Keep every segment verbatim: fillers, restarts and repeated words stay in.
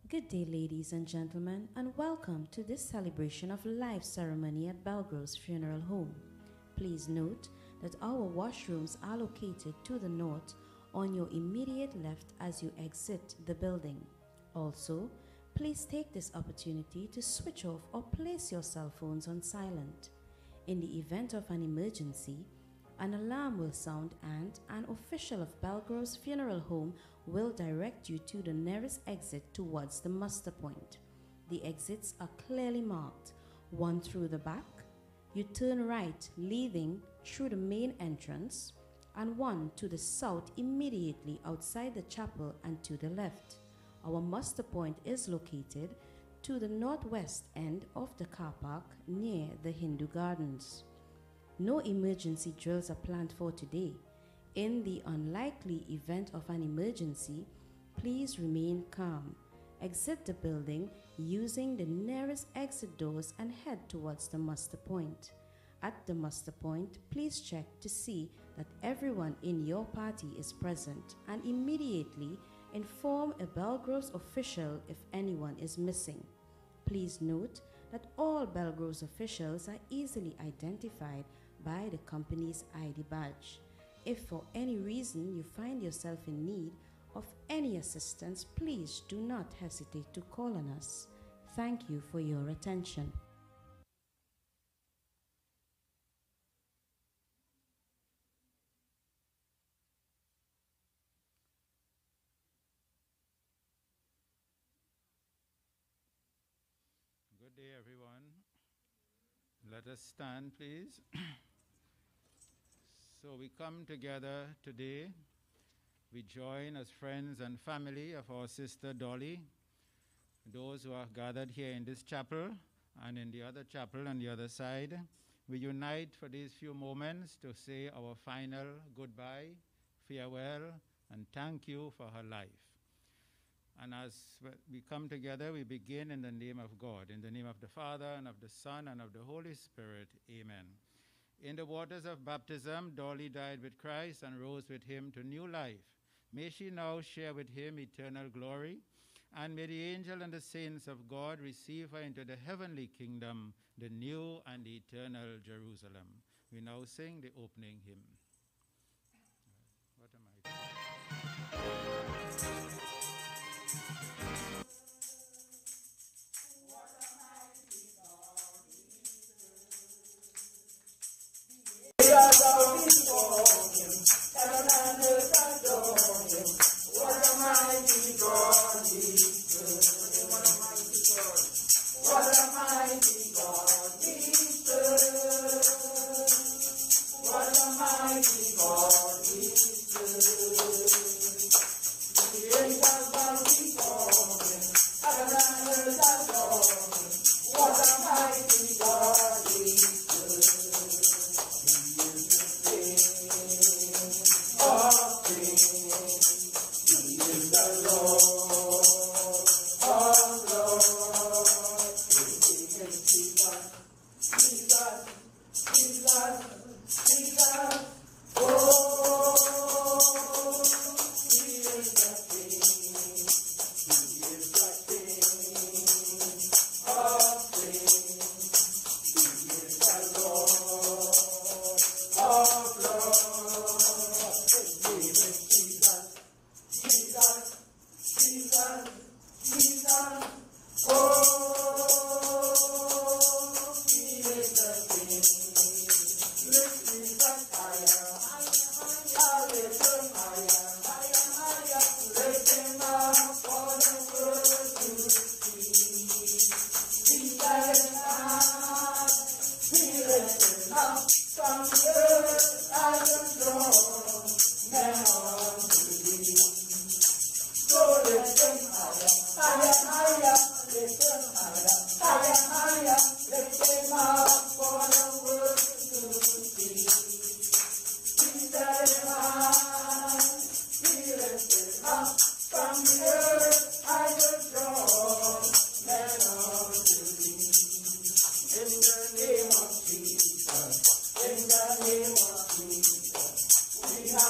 Good day, ladies and gentlemen, and welcome to this celebration of life ceremony at Belgrove's Funeral Home. Please note that our washrooms are located to the north on your immediate left as you exit the building. Also, please take this opportunity to switch off or place your cell phones on silent. In the event of an emergency, an alarm will sound and an official of Belgrove's Funeral Home will direct you to the nearest exit towards the muster point. The exits are clearly marked, one through the back, you turn right leading through the main entrance, and one to the south immediately outside the chapel and to the left. Our muster point is located to the northwest end of the car park near the Hindu Gardens. No emergency drills are planned for today. In the unlikely event of an emergency, please remain calm. Exit the building using the nearest exit doors and head towards the muster point. At the muster point, please check to see that everyone in your party is present and immediately inform a Belgrove's official if anyone is missing. Please note that all Belgrove's officials are easily identified by the company's I D badge. If for any reason you find yourself in need of any assistance, please do not hesitate to call on us. Thank you for your attention. Good day, everyone. Let us stand, please. So we come together today. We join as friends and family of our sister Dolly, those who are gathered here in this chapel and in the other chapel on the other side. We unite for these few moments to say our final goodbye, farewell, and thank you for her life. And as we come together, we begin in the name of God, in the name of the Father, and of the Son, and of the Holy Spirit. Amen. In the waters of baptism, Dolly died with Christ and rose with him to new life. May she now share with him eternal glory, and may the angel and the saints of God receive her into the heavenly kingdom, the new and eternal Jerusalem. We now sing the opening hymn. What am I doing?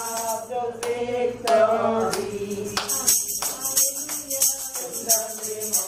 Victory. In the name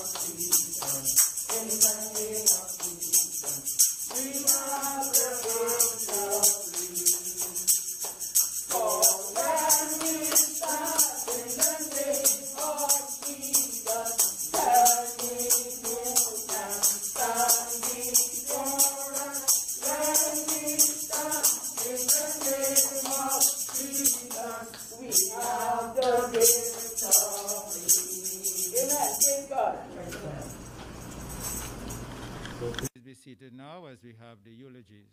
Amen. Praise God. So please be seated now as we have the eulogies.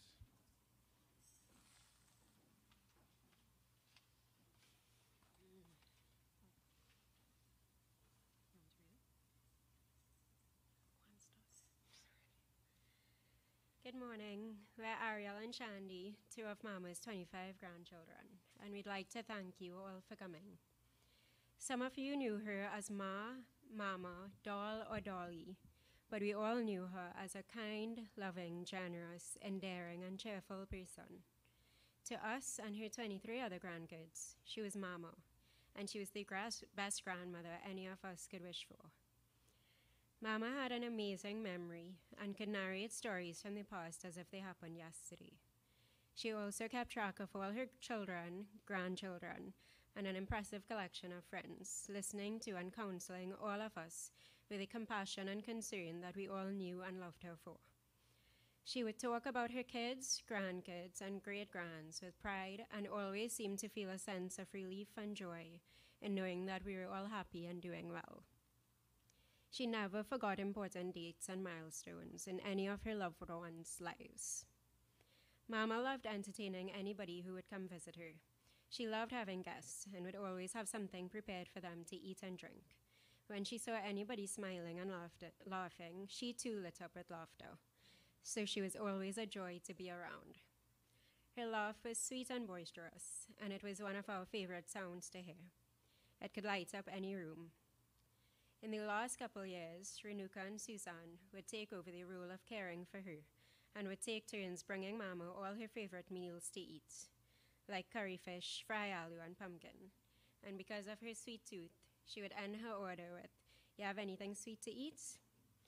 Good morning. We're Ariel and Shandy, two of Mama's twenty-five grandchildren, and we'd like to thank you all for coming. Some of you knew her as Ma, Mama, Doll, or Dolly, but we all knew her as a kind, loving, generous, endearing, and cheerful person. To us and her twenty-three other grandkids, she was Mama, and she was the gras- best grandmother any of us could wish for. Mama had an amazing memory and could narrate stories from the past as if they happened yesterday. She also kept track of all her children, grandchildren, and an impressive collection of friends, listening to and counseling all of us with the compassion and concern that we all knew and loved her for. She would talk about her kids, grandkids, and great-grands with pride and always seemed to feel a sense of relief and joy in knowing that we were all happy and doing well. She never forgot important dates and milestones in any of her loved ones' lives. Mama loved entertaining anybody who would come visit her. She loved having guests and would always have something prepared for them to eat and drink. When she saw anybody smiling and laughter, laughing, she too lit up with laughter. So she was always a joy to be around. Her laugh was sweet and boisterous, and it was one of our favorite sounds to hear. It could light up any room. In the last couple years, Renuka and Susan would take over the role of caring for her and would take turns bringing Mama all her favorite meals to eat, like curry fish, fry aloo, and pumpkin. And because of her sweet tooth, she would end her order with, "You have anything sweet to eat?"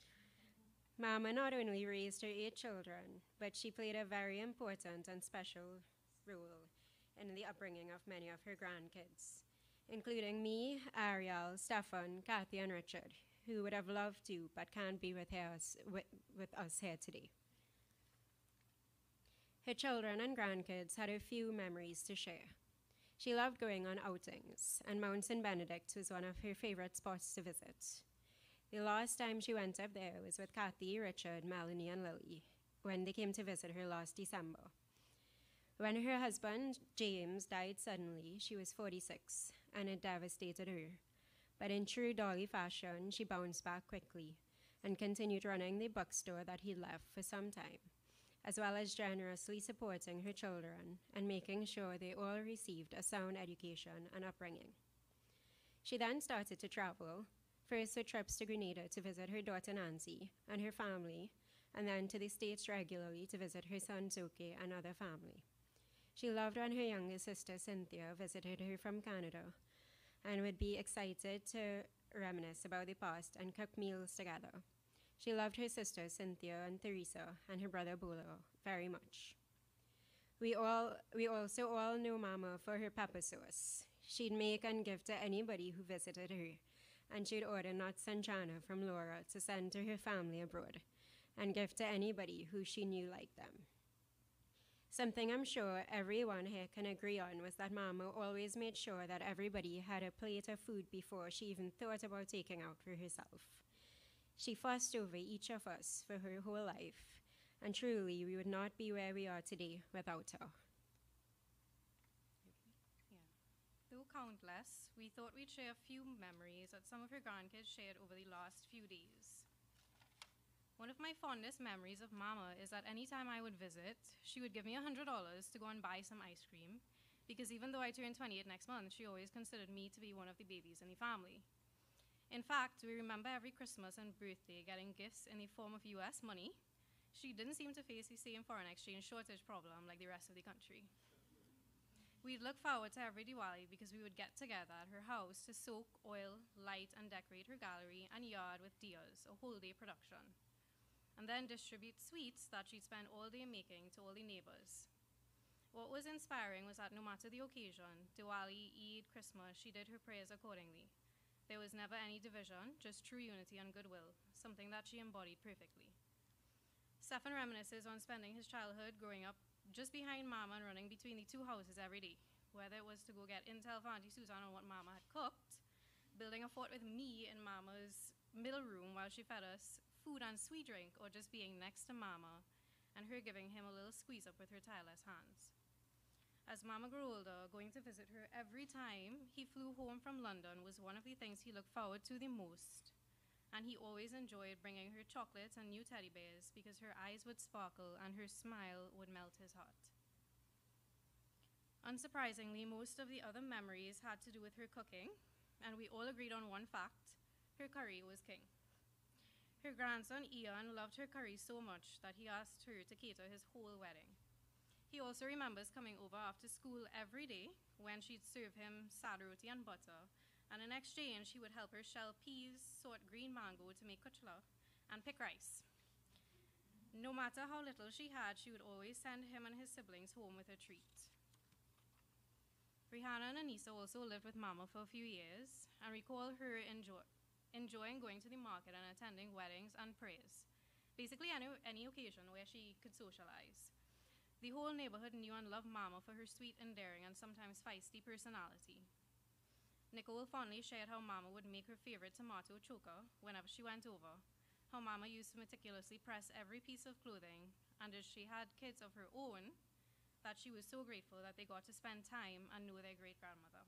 Mama not only raised her eight children, but she played a very important and special role in the upbringing of many of her grandkids, including me, Ariel, Stefan, Kathy, and Richard, who would have loved to but can't be with us, with, with us here today. Her children and grandkids had a few memories to share. She loved going on outings, and Mount Saint Benedict was one of her favorite spots to visit. The last time she went up there was with Kathy, Richard, Melanie, and Lily, when they came to visit her last December. When her husband, James, died suddenly, she was forty-six, and it devastated her. But in true Dolly fashion, she bounced back quickly and continued running the bookstore that he left for some time, as well as generously supporting her children and making sure they all received a sound education and upbringing. She then started to travel, first with trips to Grenada to visit her daughter Nancy and her family, and then to the States regularly to visit her son Zoke and other family. She loved when her younger sister Cynthia visited her from Canada and would be excited to reminisce about the past and cook meals together. She loved her sisters Cynthia and Teresa and her brother Bolo very much. We all we also all knew Mama for her pepper sauce. She'd make and give to anybody who visited her, and she'd order nuts and chana from Laura to send to her family abroad and give to anybody who she knew liked them. Something I'm sure everyone here can agree on was that Mama always made sure that everybody had a plate of food before she even thought about taking out for herself. She fussed over each of us for her whole life, and truly we would not be where we are today without her. Yeah. Though countless, we thought we'd share a few memories that some of her grandkids shared over the last few days. One of my fondest memories of Mama is that any time I would visit, she would give me one hundred dollars to go and buy some ice cream, because even though I turn twenty-eight next month, she always considered me to be one of the babies in the family. In fact, we remember every Christmas and birthday getting gifts in the form of U S money. She didn't seem to face the same foreign exchange shortage problem like the rest of the country. We'd look forward to every Diwali because we would get together at her house to soak, oil, light, and decorate her gallery and yard with diyas, a whole day production, and then distribute sweets that she'd spend all day making to all the neighbors. What was inspiring was that no matter the occasion, Diwali, Eid, Christmas, she did her prayers accordingly. There was never any division, just true unity and goodwill, something that she embodied perfectly. Stefan reminisces on spending his childhood growing up just behind Mama and running between the two houses every day, whether it was to go get intel for Auntie Susan on what Mama had cooked, having a fought with me in Mama's middle room while she fed us food and sweet drink, or just being next to Mama and her giving him a little squeeze up with her tireless hands. As Mama grew older, going to visit her every time he flew home from London was one of the things he looked forward to the most, and he always enjoyed bringing her chocolates and new teddy bears because her eyes would sparkle and her smile would melt his heart. Unsurprisingly, most of the other memories had to do with her cooking, and we all agreed on one fact: her curry was king. Her grandson Ian loved her curry so much that he asked her to cater his whole wedding. He also remembers coming over after school every day when she'd serve him sad roti and butter, and in exchange he would help her shell peas, sort green mango to make kuchla, and pick rice. No matter how little she had, she would always send him and his siblings home with a treat. Rihanna and Anissa also lived with Mama for a few years, and recall her enjoy enjoying going to the market and attending weddings and prayers, basically any, any occasion where she could socialize. The whole neighborhood knew and loved Mama for her sweet, endearing, and sometimes feisty personality. Nicole fondly shared how Mama would make her favorite tomato choker whenever she went over, how Mama used to meticulously press every piece of clothing, and as she had kids of her own, that she was so grateful that they got to spend time and know their great-grandmother.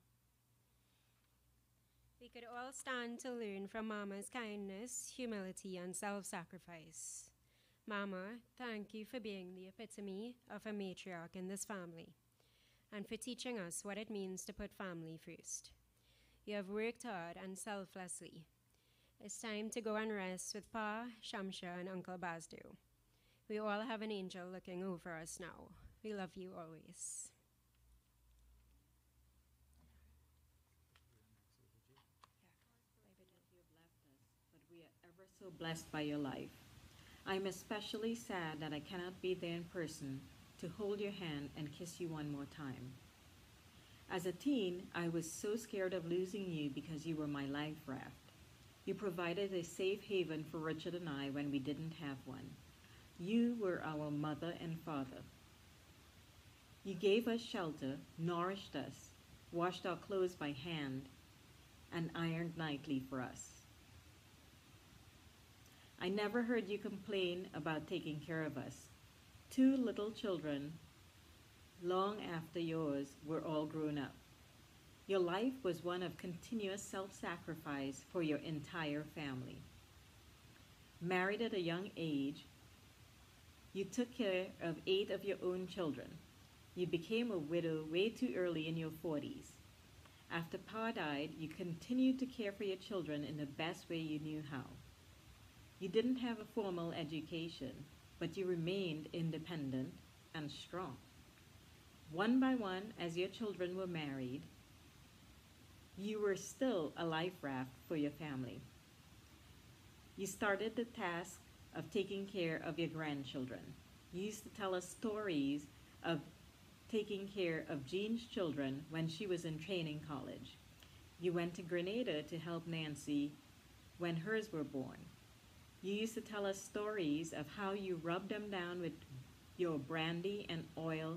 We could all stand to learn from Mama's kindness, humility, and self-sacrifice. Mama, thank you for being the epitome of a matriarch in this family, and for teaching us what it means to put family first. You have worked hard and selflessly. It's time to go and rest with Pa, Shamsha, and Uncle Bazdu. We all have an angel looking over us now. We love you always. We are ever so blessed by your life. I'm especially sad that I cannot be there in person to hold your hand and kiss you one more time. As a teen, I was so scared of losing you because you were my life raft. You provided a safe haven for Richard and I when we didn't have one. You were our mother and father. You gave us shelter, nourished us, washed our clothes by hand, and ironed nightly for us. I never heard you complain about taking care of us. Two little children, long after yours, were all grown up. Your life was one of continuous self-sacrifice for your entire family. Married at a young age, you took care of eight of your own children. You became a widow way too early in your forties. After Pa died, you continued to care for your children in the best way you knew how. You didn't have a formal education, but you remained independent and strong. One by one, as your children were married, you were still a life raft for your family. You started the task of taking care of your grandchildren. You used to tell us stories of taking care of Jean's children when she was in training college. You went to Grenada to help Nancy when hers were born. You used to tell us stories of how you rubbed them down with your brandy and oil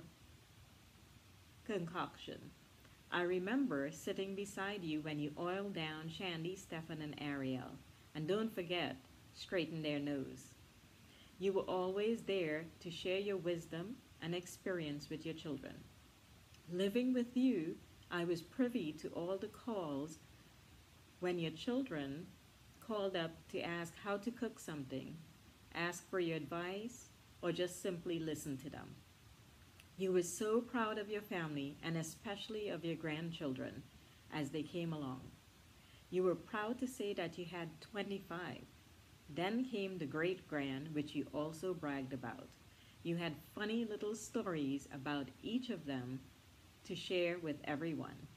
concoction. I remember sitting beside you when you oiled down Shandy, Stefan, and Ariel. And don't forget, straighten their nose. You were always there to share your wisdom and experience with your children. Living with you, I was privy to all the calls when your children called up to ask how to cook something, ask for your advice, or just simply listen to them. You were so proud of your family, and especially of your grandchildren as they came along. You were proud to say that you had twenty-five. Then came the great-grand, which you also bragged about. You had funny little stories about each of them to share with everyone.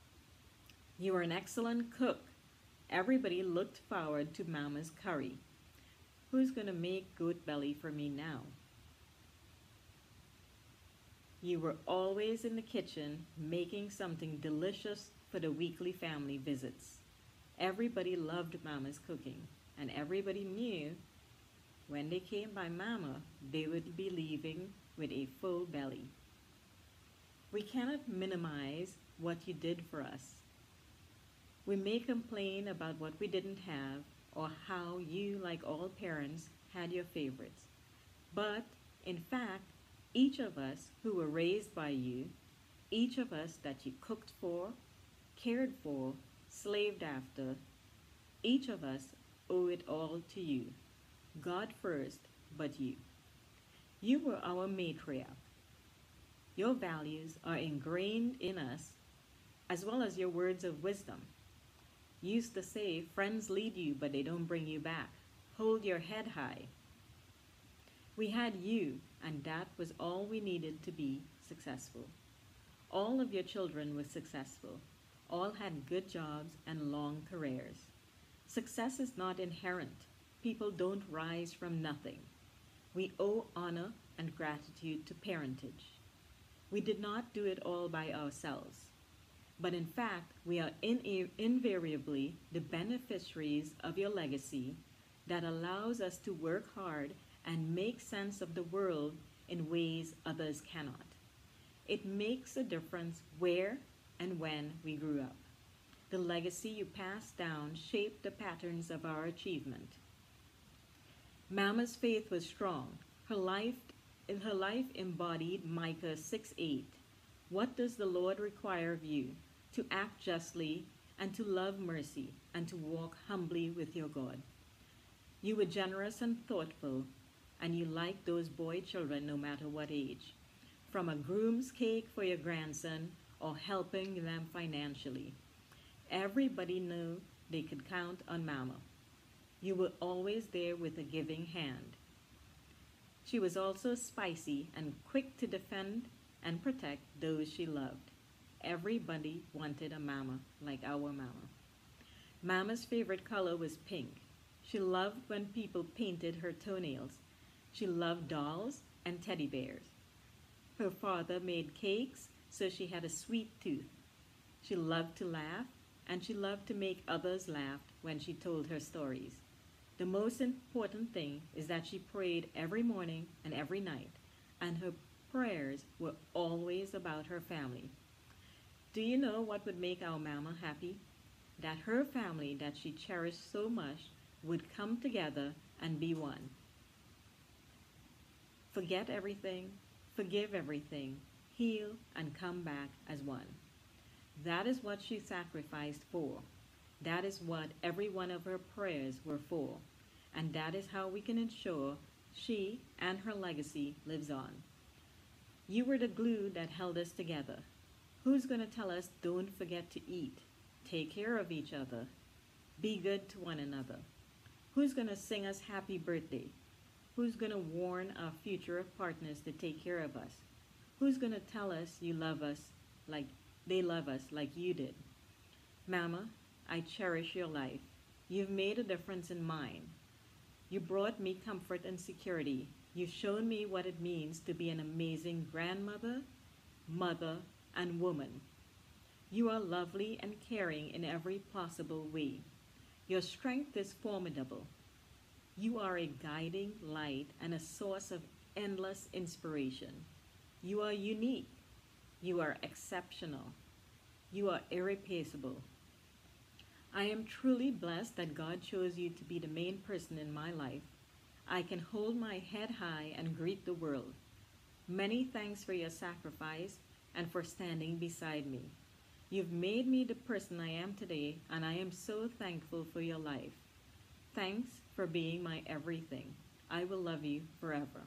You were an excellent cook. Everybody looked forward to Mama's curry. Who's going to make goat belly for me now? You were always in the kitchen making something delicious for the weekly family visits. Everybody loved Mama's cooking, and everybody knew when they came by Mama, they would be leaving with a full belly. We cannot minimize what you did for us. We may complain about what we didn't have or how you, like all parents, had your favorites. But, in fact, each of us who were raised by you, each of us that you cooked for, cared for, slaved after, each of us owe it all to you. God first, but you. You were our matriarch. Your values are ingrained in us, as well as your words of wisdom. You used to say, friends lead you, but they don't bring you back. Hold your head high. We had you, and that was all we needed to be successful. All of your children were successful. All had good jobs and long careers. Success is not inherent. People don't rise from nothing. We owe honor and gratitude to parentage. We did not do it all by ourselves. But in fact, we are in- invariably the beneficiaries of your legacy that allows us to work hard and make sense of the world in ways others cannot. It makes a difference where and when we grew up. The legacy you passed down shaped the patterns of our achievement. Mama's faith was strong. Her life, her life embodied Micah six eight. What does the Lord require of you? To act justly and to love mercy and to walk humbly with your God. You were generous and thoughtful, and you liked those boy children no matter what age. From a groom's cake for your grandson or helping them financially. Everybody knew they could count on Mama. You were always there with a giving hand. She was also spicy and quick to defend and protect those she loved. Everybody wanted a Mama like our Mama. Mama's favorite color was pink. She loved when people painted her toenails. She loved dolls and teddy bears. Her father made cakes, so she had a sweet tooth. She loved to laugh, and she loved to make others laugh when she told her stories. The most important thing is that she prayed every morning and every night, and her prayers were always about her family. Do you know what would make our Mama happy? That her family that she cherished so much would come together and be one. Forget everything, forgive everything, heal, and come back as one. That is what she sacrificed for. That is what every one of her prayers were for. And that is how we can ensure she and her legacy lives on. You were the glue that held us together. Who's going to tell us don't forget to eat, take care of each other, be good to one another? Who's going to sing us happy birthday? Who's going to warn our future partners to take care of us? Who's going to tell us you love us like they love us like you did? Mama, I cherish your life. You've made a difference in mine. You brought me comfort and security. You've shown me what it means to be an amazing grandmother, mother, and woman. You are lovely and caring in every possible way. Your strength is formidable. You are a guiding light and a source of endless inspiration. You are unique. You are exceptional. You are irreplaceable. I am truly blessed that God chose you to be the main person in my life. I can hold my head high and greet the world. Many thanks for your sacrifice and for standing beside me. You've made me the person I am today, and I am so thankful for your life. Thanks for being my everything. I will love you forever.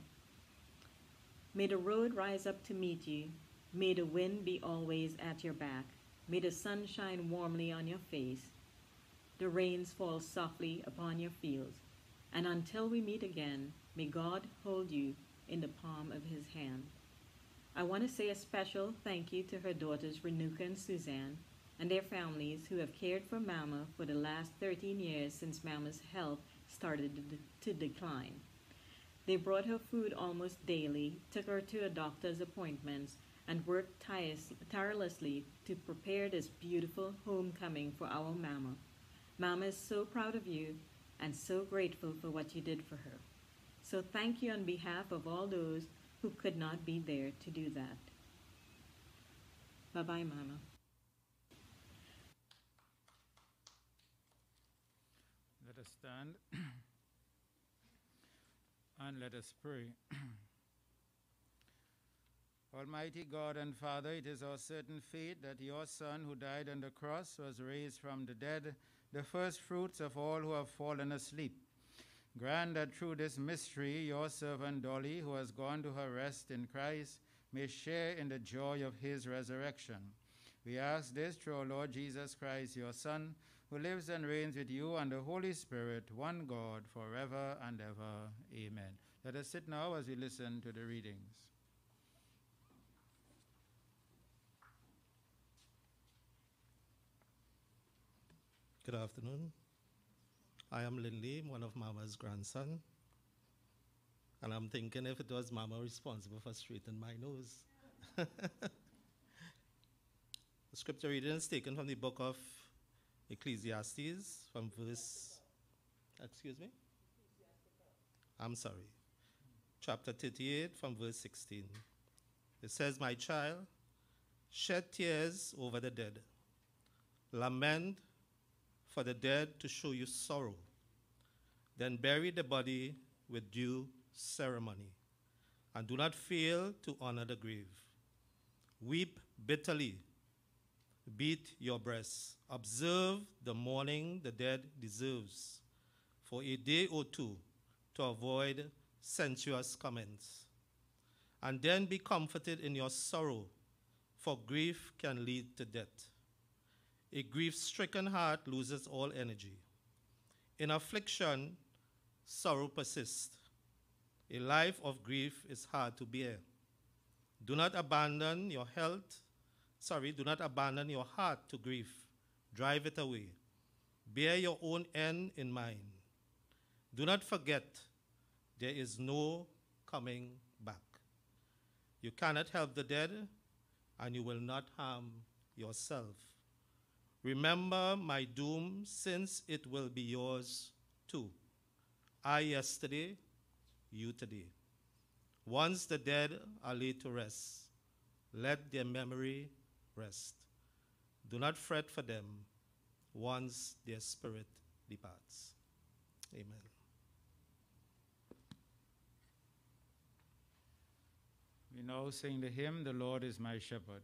May the road rise up to meet you. May the wind be always at your back. May the sun shine warmly on your face. The rains fall softly upon your fields. And until we meet again, may God hold you in the palm of his hand. I want to say a special thank you to her daughters Renuka and Suzanne and their families who have cared for Mama for the last thirteen years since Mama's health started to decline. They brought her food almost daily, took her to her doctor's appointments, and worked tirelessly to prepare this beautiful homecoming for our Mama. Mama is so proud of you and so grateful for what you did for her. So thank you on behalf of all those who could not be there to do that. Bye-bye, Mama. us stand and let us pray. Almighty God and Father, it is our certain faith that your Son, who died on the cross, was raised from the dead, the first fruits of all who have fallen asleep. Grant that through this mystery, your servant Dolly, who has gone to her rest in Christ, may share in the joy of his resurrection. We ask this through our Lord Jesus Christ, your Son, who lives and reigns with you and the Holy Spirit, one God, forever and ever. Amen. Let us sit now as we listen to the readings. Good afternoon. I am Lindley, one of Mama's grandson. And I'm thinking if it was Mama responsible for straightening my nose. The scripture reading is taken from the book of Ecclesiastes, from verse, excuse me? I'm sorry. Chapter thirty-eight, from verse sixteen. It says, "My child, shed tears over the dead. Lament for the dead to show you sorrow. Then bury the body with due ceremony, and do not fail to honor the grave. Weep bitterly, beat your breasts. Observe the mourning the dead deserves, for a day or two, to avoid sensuous comments. And then be comforted in your sorrow, for grief can lead to death. A grief-stricken heart loses all energy. In affliction, sorrow persists. A life of grief is hard to bear. Do not abandon your health, sorry, do not abandon your heart to grief. Drive it away. Bear your own end in mind. Do not forget there is no coming back. You cannot help the dead, and you will not harm yourself. Remember my doom, since it will be yours too. I yesterday, you today. Once the dead are laid to rest, let their memory rest. Do not fret for them once their spirit departs." Amen. We now sing the hymn, "The Lord is my shepherd."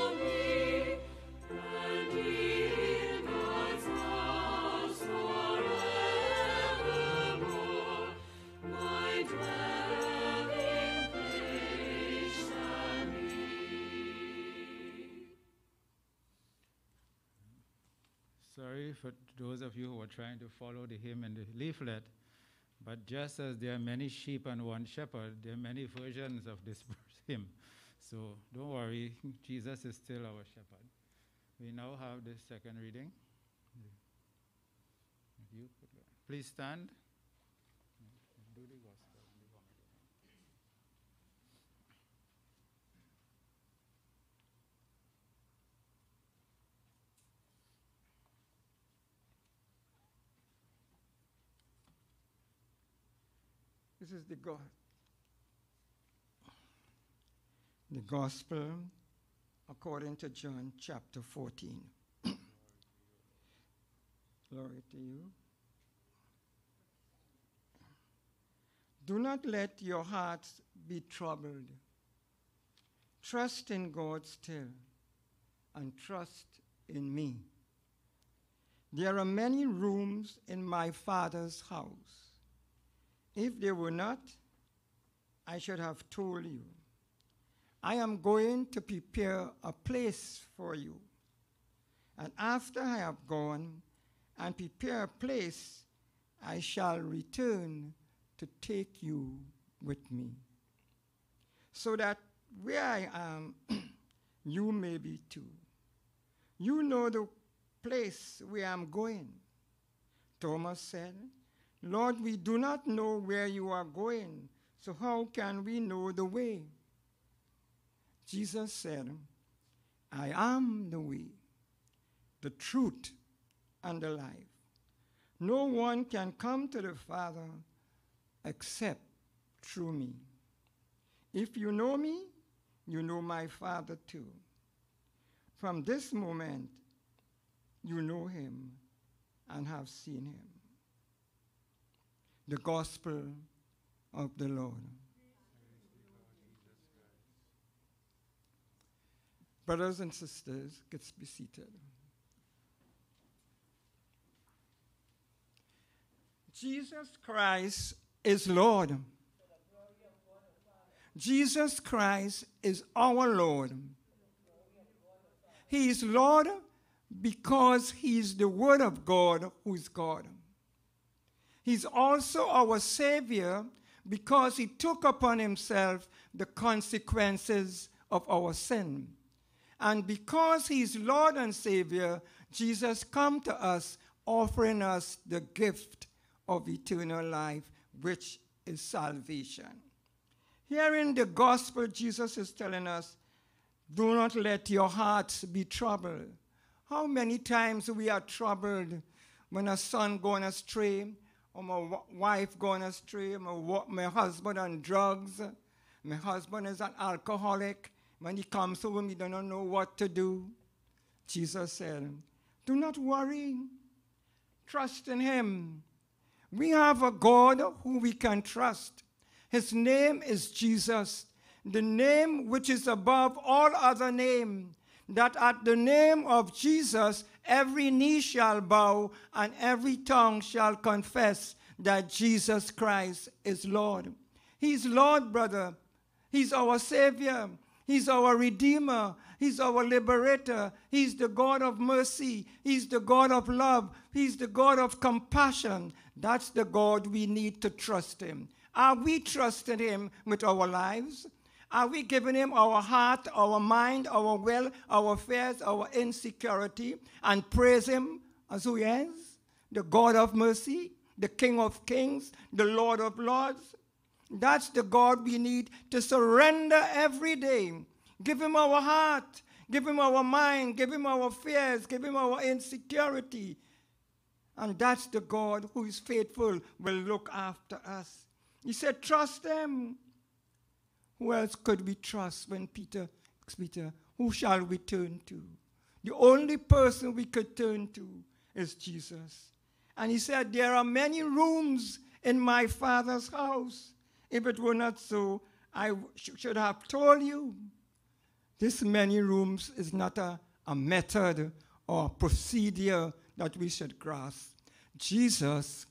Sorrow. those of you who are trying to follow the hymn and the leaflet, but just as there are many sheep and one shepherd, there are many versions of this hymn. So don't worry, Jesus is still our shepherd. We now have the second reading. If you could, please stand. Do the gospel. This is the God. The Gospel according to John chapter fourteen. Glory to you. Do not let your hearts be troubled. Trust in God still, and trust in me. There are many rooms in my Father's house. If there were not, I should have told you. I am going to prepare a place for you. And after I have gone and prepare a place, I shall return to take you with me, so that where I am, you may be too. You know the place where I'm going. Thomas said, Lord, we do not know where you are going, so how can we know the way? Jesus said, I am the way, the truth, and the life. No one can come to the Father except through me. If you know me, you know my Father too. From this moment, you know him and have seen him. The Gospel of the Lord. Brothers and sisters, let's be seated. Jesus Christ is Lord. Jesus Christ is our Lord. He is Lord because he is the Word of God who is God. He's also our Savior because he took upon himself the consequences of our sin. And because he's Lord and Savior, Jesus come to us offering us the gift of eternal life, which is salvation. Here in the gospel, Jesus is telling us, do not let your hearts be troubled. How many times we are troubled when a son going astray, or my wife going astray, my, my husband on drugs, my husband is an alcoholic. When he comes home, he doesn't know what to do. Jesus said, do not worry. Trust in him. We have a God who we can trust. His name is Jesus, the name which is above all other name, that at the name of Jesus, every knee shall bow and every tongue shall confess that Jesus Christ is Lord. He's Lord, brother. He's our Savior. He's our Redeemer. He's our Liberator. He's the God of mercy. He's the God of love. He's the God of compassion. That's the God we need to trust him. Are we trusting him with our lives? Are we giving him our heart, our mind, our will, our affairs, our insecurity, and praise him as who he is? The God of mercy, the King of kings, the Lord of lords. That's the God we need to surrender every day. Give him our heart, give him our mind, give him our fears, give him our insecurity. And that's the God who is faithful, will look after us. He said, trust him. Who else could we trust when Peter asks Peter, who shall we turn to? The only person we could turn to is Jesus. And he said, there are many rooms in my Father's house. If it were not so, I sh- should have told you. This many rooms is not a, a method or a procedure that we should grasp. Jesus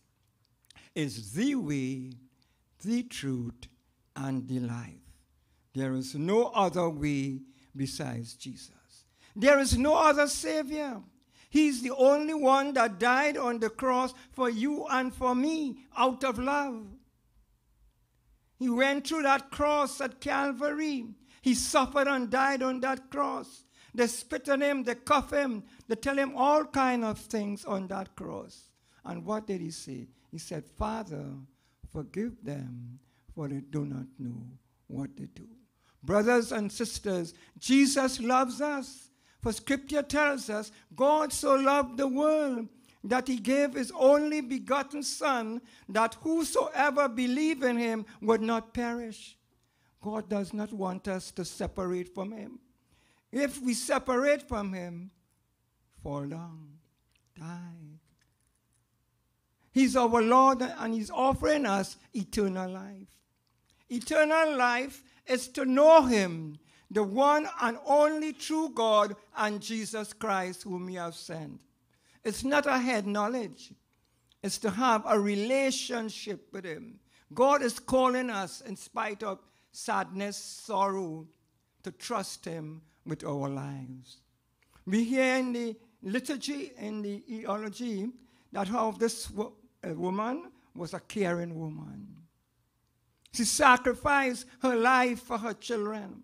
is the way, the truth, and the life. There is no other way besides Jesus. There is no other Savior. He's the only one that died on the cross for you and for me out of love. He went through that cross at Calvary. He suffered and died on that cross. They spit on him, they cuff him, they tell him all kinds of things on that cross. And what did he say? He said, Father, forgive them, for they do not know what they do. Brothers and sisters, Jesus loves us. For Scripture tells us, God so loved the world that he gave his only begotten Son, that whosoever believe in him would not perish. God does not want us to separate from him. If we separate from him, fall down, die. He's our Lord, and he's offering us eternal life. Eternal life is to know him, the one and only true God, and Jesus Christ whom he has sent. It's not a head knowledge. It's to have a relationship with him. God is calling us, in spite of sadness, sorrow, to trust him with our lives. We hear in the liturgy, in the eulogy, that how this wo- woman was a caring woman. She sacrificed her life for her children.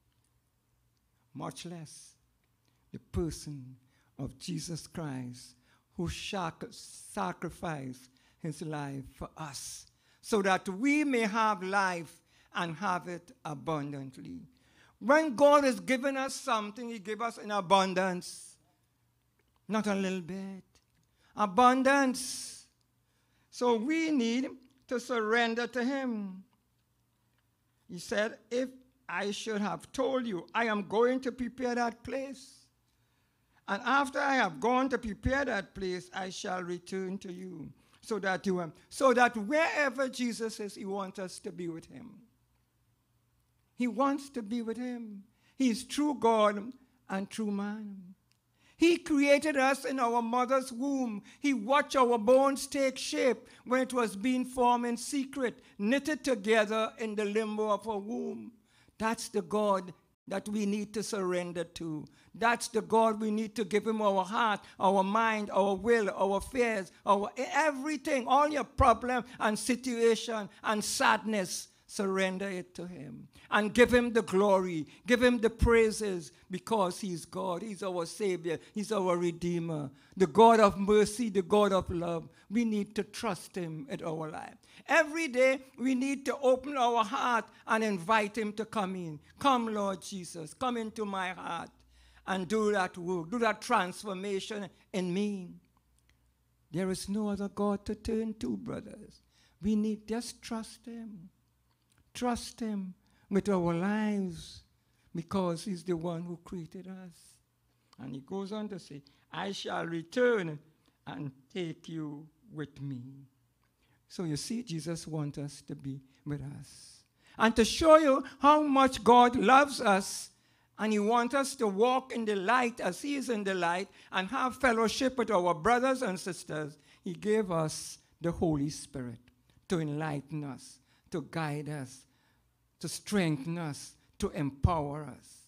Much less the person of Jesus Christ who sac- sacrificed his life for us so that we may have life and have it abundantly. When God has given us something, he gives us in abundance, not a little bit. Abundance. So we need to surrender to him. He said, if I should have told you, I am going to prepare that place. And after I have gone to prepare that place, I shall return to you. So that you um, so that wherever Jesus is, he wants us to be with him. He wants to be with him. He is true God and true man. He created us in our mother's womb. He watched our bones take shape when it was being formed in secret, knitted together in the limbo of our womb. That's the God that we need to surrender to. That's the God we need to give him our heart, our mind, our will, our fears, our everything, all your problem and situation and sadness. Surrender it to him and give him the glory, give him the praises, because he's God, he's our Savior, he's our Redeemer, the God of mercy, the God of love. We need to trust him in our life. Every day we need to open our heart and invite him to come in. Come, Lord Jesus, come into my heart and do that work, do that transformation in me. There is no other God to turn to, brothers. We need just trust him. Trust him with our lives, because he's the one who created us. And he goes on to say, I shall return and take you with me. So you see, Jesus wants us to be with us. And to show you how much God loves us, and he wants us to walk in the light as he is in the light and have fellowship with our brothers and sisters, he gave us the Holy Spirit to enlighten us, to guide us, to strengthen us, to empower us.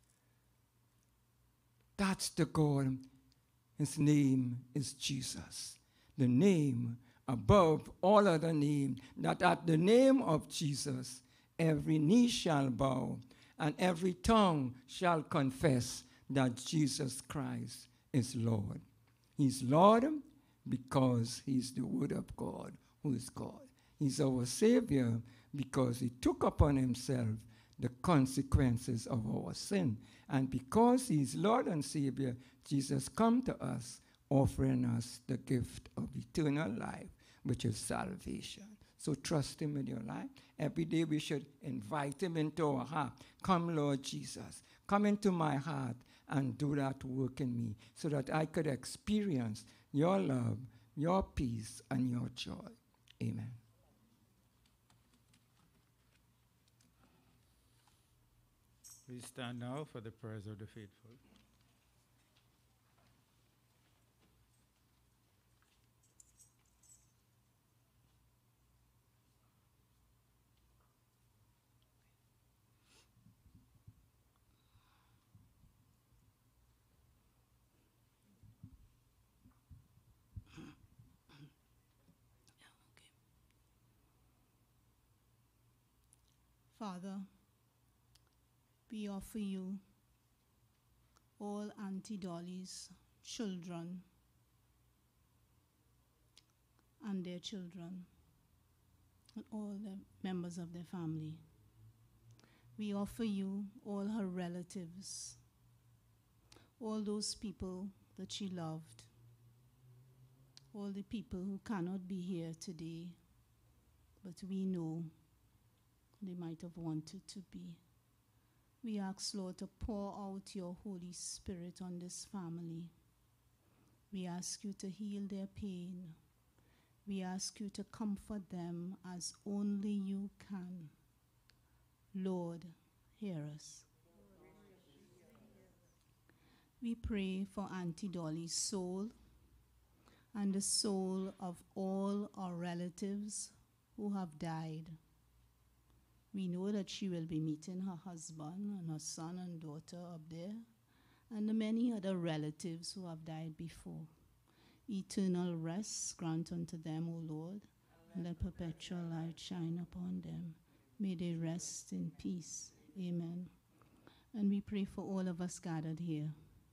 That's the God. His name is Jesus. The name above all other names, that at the name of Jesus, every knee shall bow and every tongue shall confess that Jesus Christ is Lord. He's Lord because he's the Word of God, who is God. He's our Savior because he took upon himself the consequences of our sin. And because he's Lord and Savior, Jesus come to us, offering us the gift of eternal life, which is salvation. So trust him in your life. Every day we should invite him into our heart. Come, Lord Jesus, come into my heart and do that work in me so that I could experience your love, your peace, and your joy. Amen. Please stand now for the prayers of the faithful. Father, we offer you all Auntie Dolly's children and their children and all the members of their family. We offer you all her relatives, all those people that she loved, all the people who cannot be here today, but we know they might have wanted to be. We ask, Lord, to pour out your Holy Spirit on this family. We ask you to heal their pain. We ask you to comfort them as only you can. Lord, hear us. We pray for Auntie Dolly's soul and the soul of all our relatives who have died. We know that she will be meeting her husband and her son and daughter up there, and the many other relatives who have died before. Eternal rest grant unto them, O Lord, and let perpetual light shine upon them. May they rest in peace. Amen. And we pray for all of us gathered here.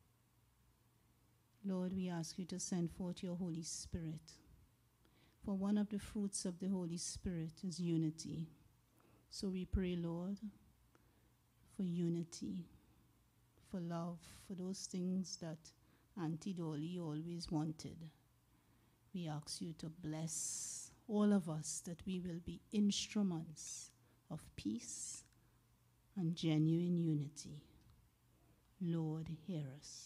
Lord, we ask you to send forth your Holy Spirit. For one of the fruits of the Holy Spirit is unity. So we pray, Lord, for unity, for love, for those things that Auntie Dolly always wanted. We ask you to bless all of us, that we will be instruments of peace and genuine unity. Lord, hear us.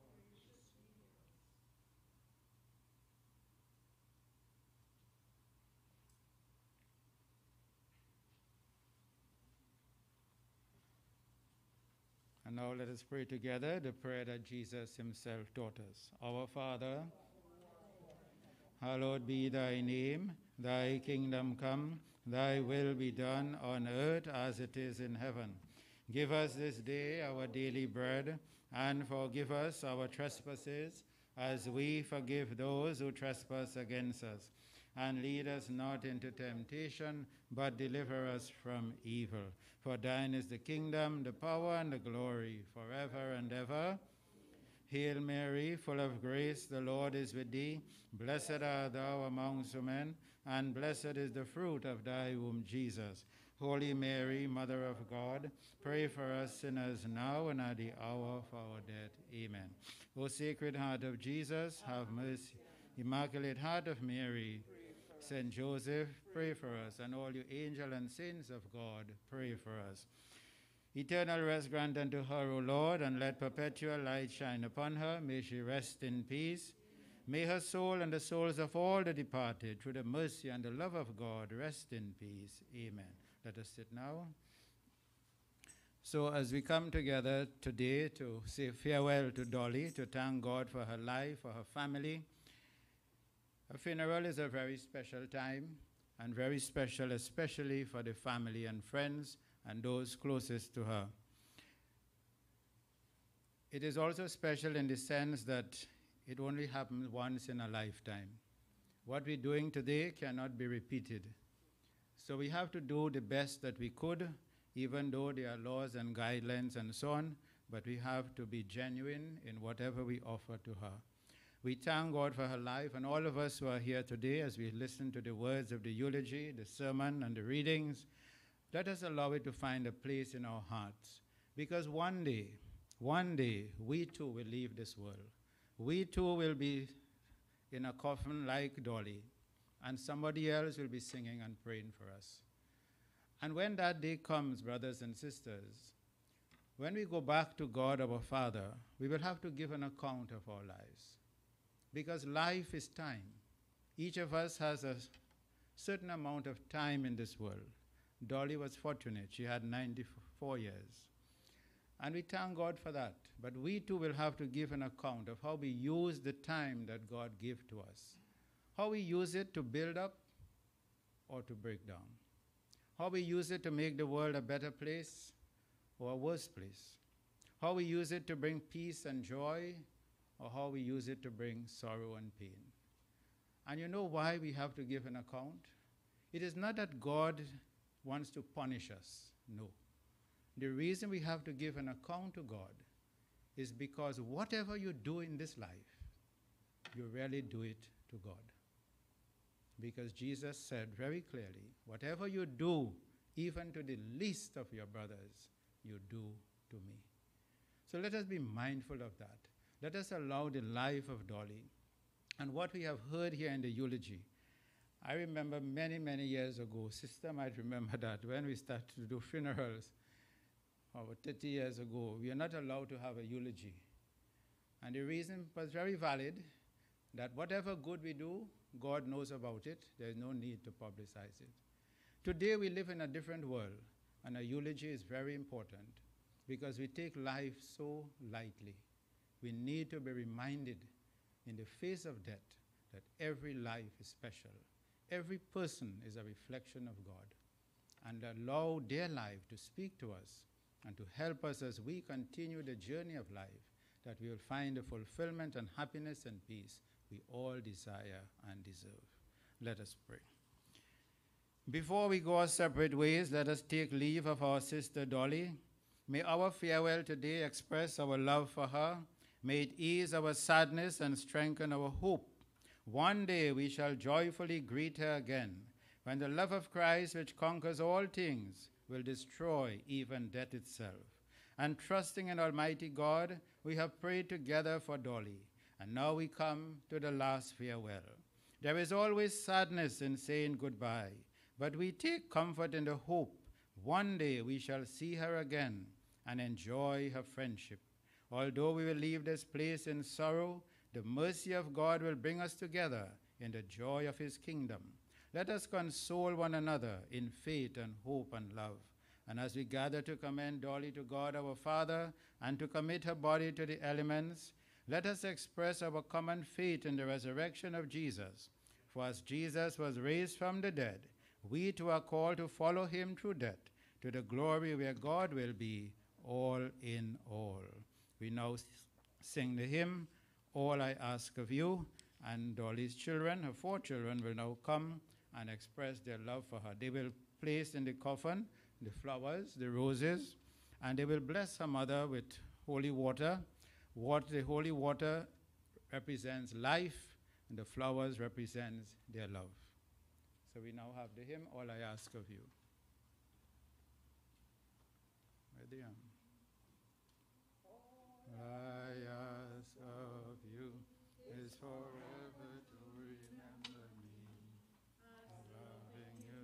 And now let us pray together the prayer that Jesus himself taught us. Our Father, hallowed be thy name, thy kingdom come, thy will be done on earth as it is in heaven. Give us this day our daily bread, and forgive us our trespasses, as we forgive those who trespass against us. And lead us not into temptation, but deliver us from evil. For thine is the kingdom, the power, and the glory, forever and ever. Hail Mary, full of grace, the Lord is with thee. Blessed art thou amongst women, and blessed is the fruit of thy womb, Jesus. Holy Mary, Mother of God, pray for us sinners now and at the hour of our death. Amen. O Sacred Heart of Jesus, have mercy. Immaculate Heart of Mary, Saint Joseph, pray for us, and all you angels and saints of God, pray for us. Eternal rest grant unto her, O Lord, and let perpetual light shine upon her. May she rest in peace. May her soul and the souls of all the departed, through the mercy and the love of God, rest in peace. Amen. Let us sit now. So as we come together today to say farewell to Dolly, to thank God for her life, for her family, a funeral is a very special time, and very special especially for the family and friends and those closest to her. It is also special in the sense that it only happens once in a lifetime. What we're doing today cannot be repeated. So we have to do the best that we could, even though there are laws and guidelines and so on, but we have to be genuine in whatever we offer to her. We thank God for her life, and all of us who are here today, as we listen to the words of the eulogy, the sermon, and the readings, let us allow it to find a place in our hearts. Because one day, one day, we too will leave this world. We too will be in a coffin like Dolly, and somebody else will be singing and praying for us. And when that day comes, brothers and sisters, when we go back to God our Father, we will have to give an account of our lives. Because life is time. Each of us has a certain amount of time in this world. Dolly was fortunate. She had ninety-four years. And we thank God for that. But we too will have to give an account of how we use the time that God gave to us. How we use it to build up or to break down. How we use it to make the world a better place or a worse place. How we use it to bring peace and joy, or how we use it to bring sorrow and pain. And you know why we have to give an account? It is not that God wants to punish us. No. The reason we have to give an account to God is because whatever you do in this life, you really do it to God. Because Jesus said very clearly, whatever you do, even to the least of your brothers, you do to me. So let us be mindful of that. Let us allow the life of Dolly and what we have heard here in the eulogy. I remember many, many years ago, sister might remember that, when we started to do funerals, over thirty years ago, we are not allowed to have a eulogy. And the reason was very valid, that whatever good we do, God knows about it. There's no need to publicize it. Today we live in a different world, and a eulogy is very important because we take life so lightly. We need to be reminded in the face of death that every life is special. Every person is a reflection of God, and allow their life to speak to us and to help us as we continue the journey of life, that we will find the fulfillment and happiness and peace we all desire and deserve. Let us pray. Before we go our separate ways, let us take leave of our sister Dolly. May our farewell today express our love for her. May it ease our sadness and strengthen our hope. One day we shall joyfully greet her again, when the love of Christ, which conquers all things, will destroy even death itself. And trusting in Almighty God, we have prayed together for Dolly. And now we come to the last farewell. There is always sadness in saying goodbye, but we take comfort in the hope one day we shall see her again and enjoy her friendship. Although we will leave this place in sorrow, the mercy of God will bring us together in the joy of his kingdom. Let us console one another in faith and hope and love. And as we gather to commend Dolly to God our Father and to commit her body to the elements, let us express our common faith in the resurrection of Jesus. For as Jesus was raised from the dead, we too are called to follow him through death, to the glory where God will be all in all. We now sing the hymn, All I Ask of You, and Dolly's children, her four children, will now come and express their love for her. They will place in the coffin the flowers, the roses, and they will bless her mother with holy water. What the holy water represents life, and the flowers represents their love. So we now have the hymn, All I Ask of You. Where they are. I ask of you is forever to remember me, loving you.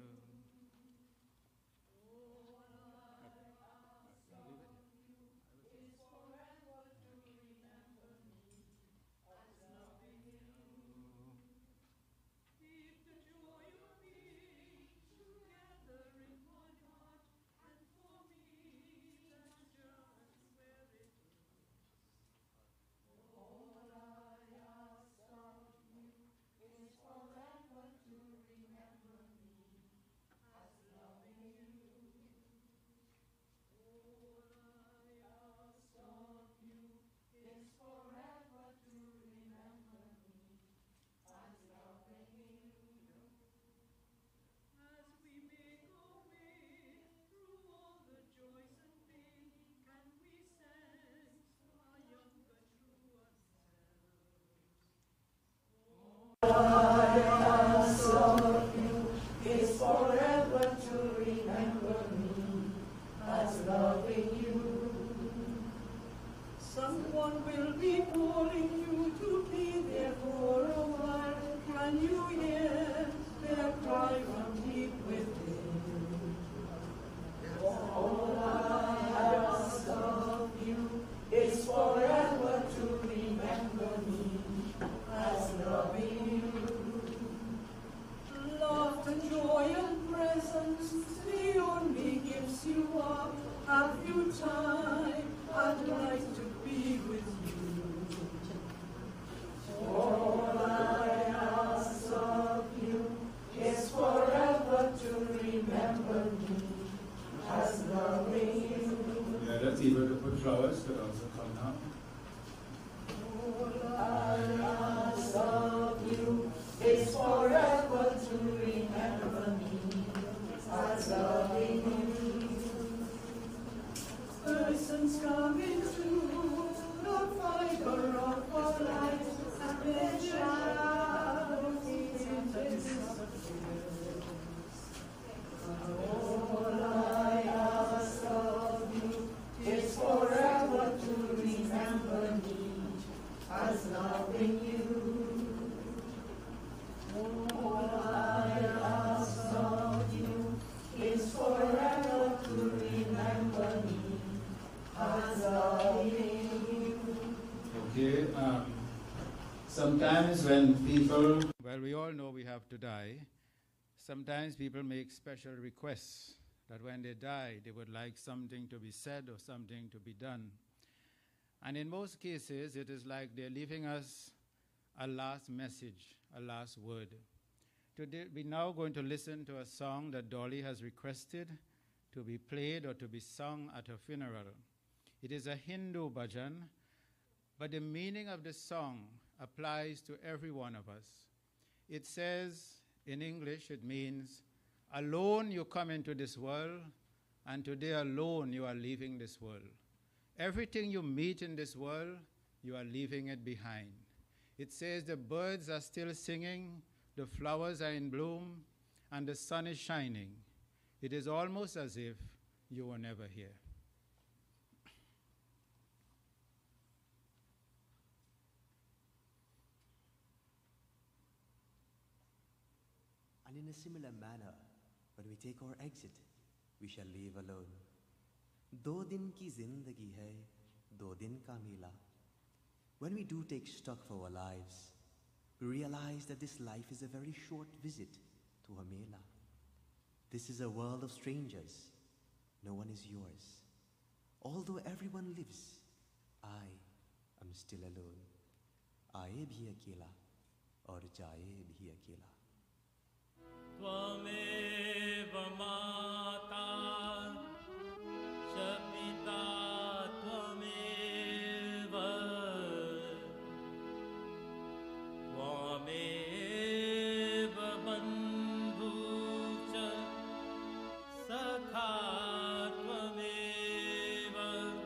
Someone will be calling you to be there for a while. Can you hear their cry from deep within? All I ask of you is forever to remember me as loving you. Love and joy and presence, the only gifts you are. Have you time? I'd like to be with you. All I ask of you is forever to remember me as loving you. Yeah, that's able to put flowers could also come now. All I ask of you is forever to remember me as as loving you. Persons coming through the fiber of our life, and their shadow fades into disappears. All I ask of you is forever to remember me as loving you. All I ask of you is forever to remember me as loving you. Okay, um, sometimes when people, well, we all know we have to die. Sometimes people make special requests that when they die, they would like something to be said or something to be done. And in most cases, it is like they're leaving us a last message, a last word. Today, we're now going to listen to a song that Dolly has requested to be played or to be sung at her funeral. It is a Hindu bhajan, but the meaning of the song applies to every one of us. It says, in English, it means, alone you come into this world, and today alone you are leaving this world. Everything you meet in this world, you are leaving it behind. It says the birds are still singing, the flowers are in bloom, and the sun is shining. It is almost as if you were never here. And in a similar manner, when we take our exit, we shall leave alone. Do din ki zindagi hai, do din ka mela. When we do take stock of our lives, we realize that this life is a very short visit to a mela. This is a world of strangers. No one is yours. Although everyone lives, I am still alone. Aaye bhi akela, aur jaye bhi akela. त्वमेव माता च पिता त्वमेव त्वमेव बन्धु च सखा त्वमेव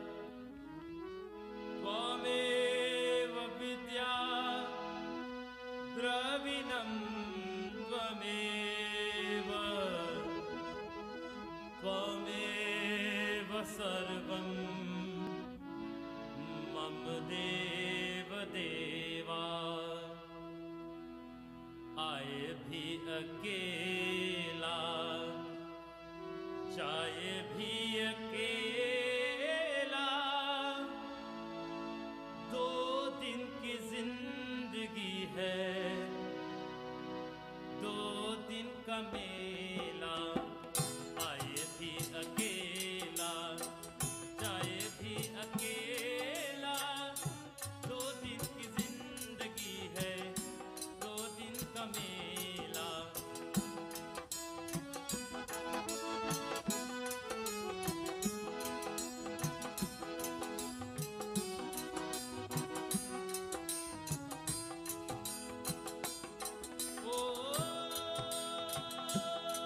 त्वमेव विद्या द्रविणं त्वमेव त्वमेव सर्वं मम देव देवा आए भी अकेला जाए भी अकेला दो दिन की जिंदगी है दो दिन का मेला आए भी अकेला जाए भी अकेला दो दिन की जिंदगी है दो दिन का मेला ओ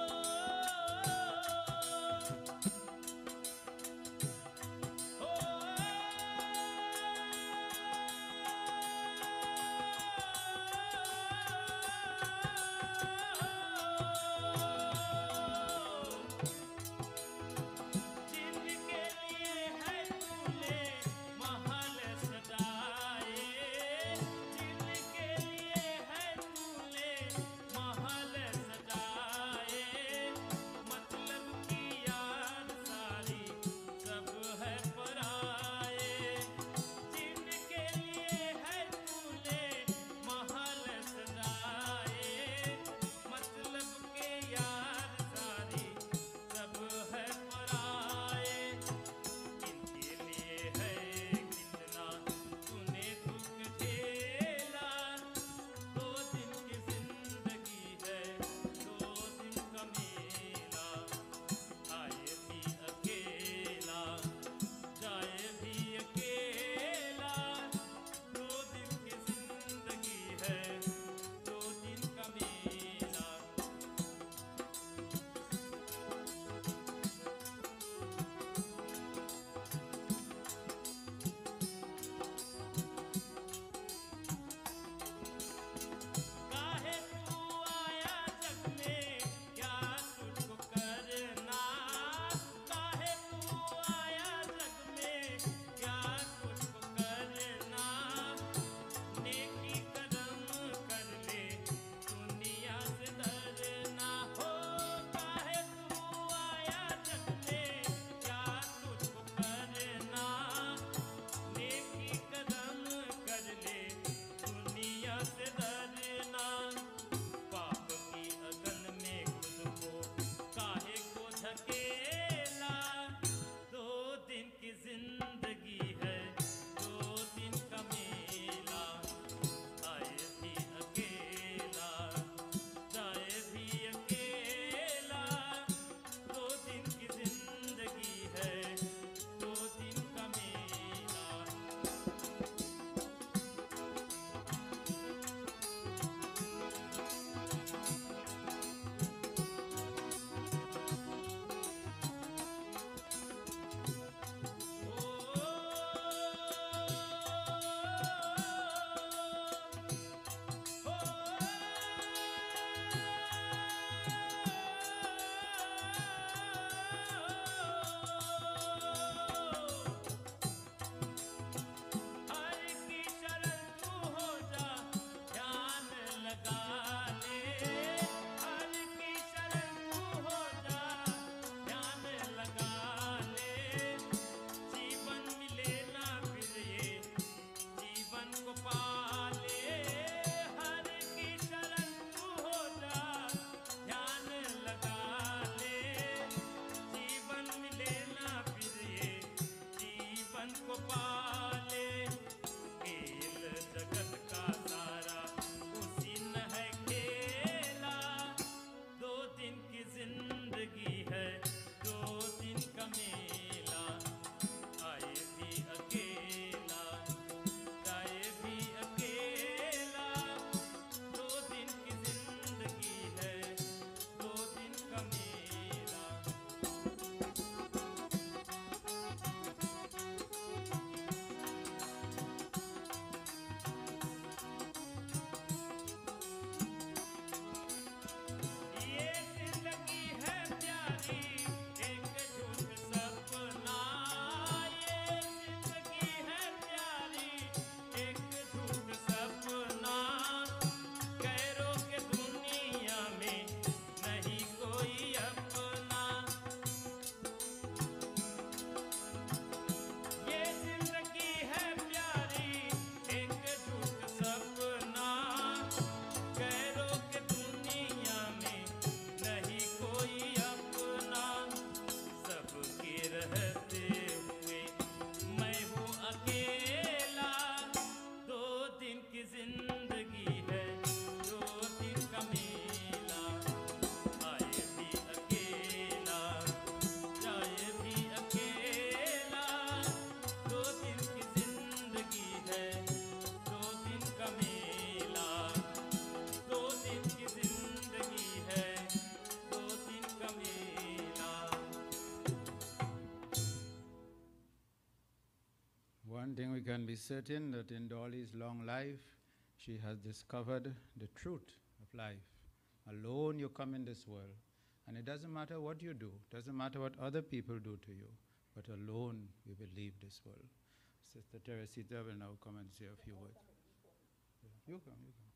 certain that in Dolly's long life, she has discovered the truth of life. Alone you come in this world. And it doesn't matter what you do, doesn't matter what other people do to you, but alone you will leave this world. Sister Teresita will now come and say a few words. You come, you come.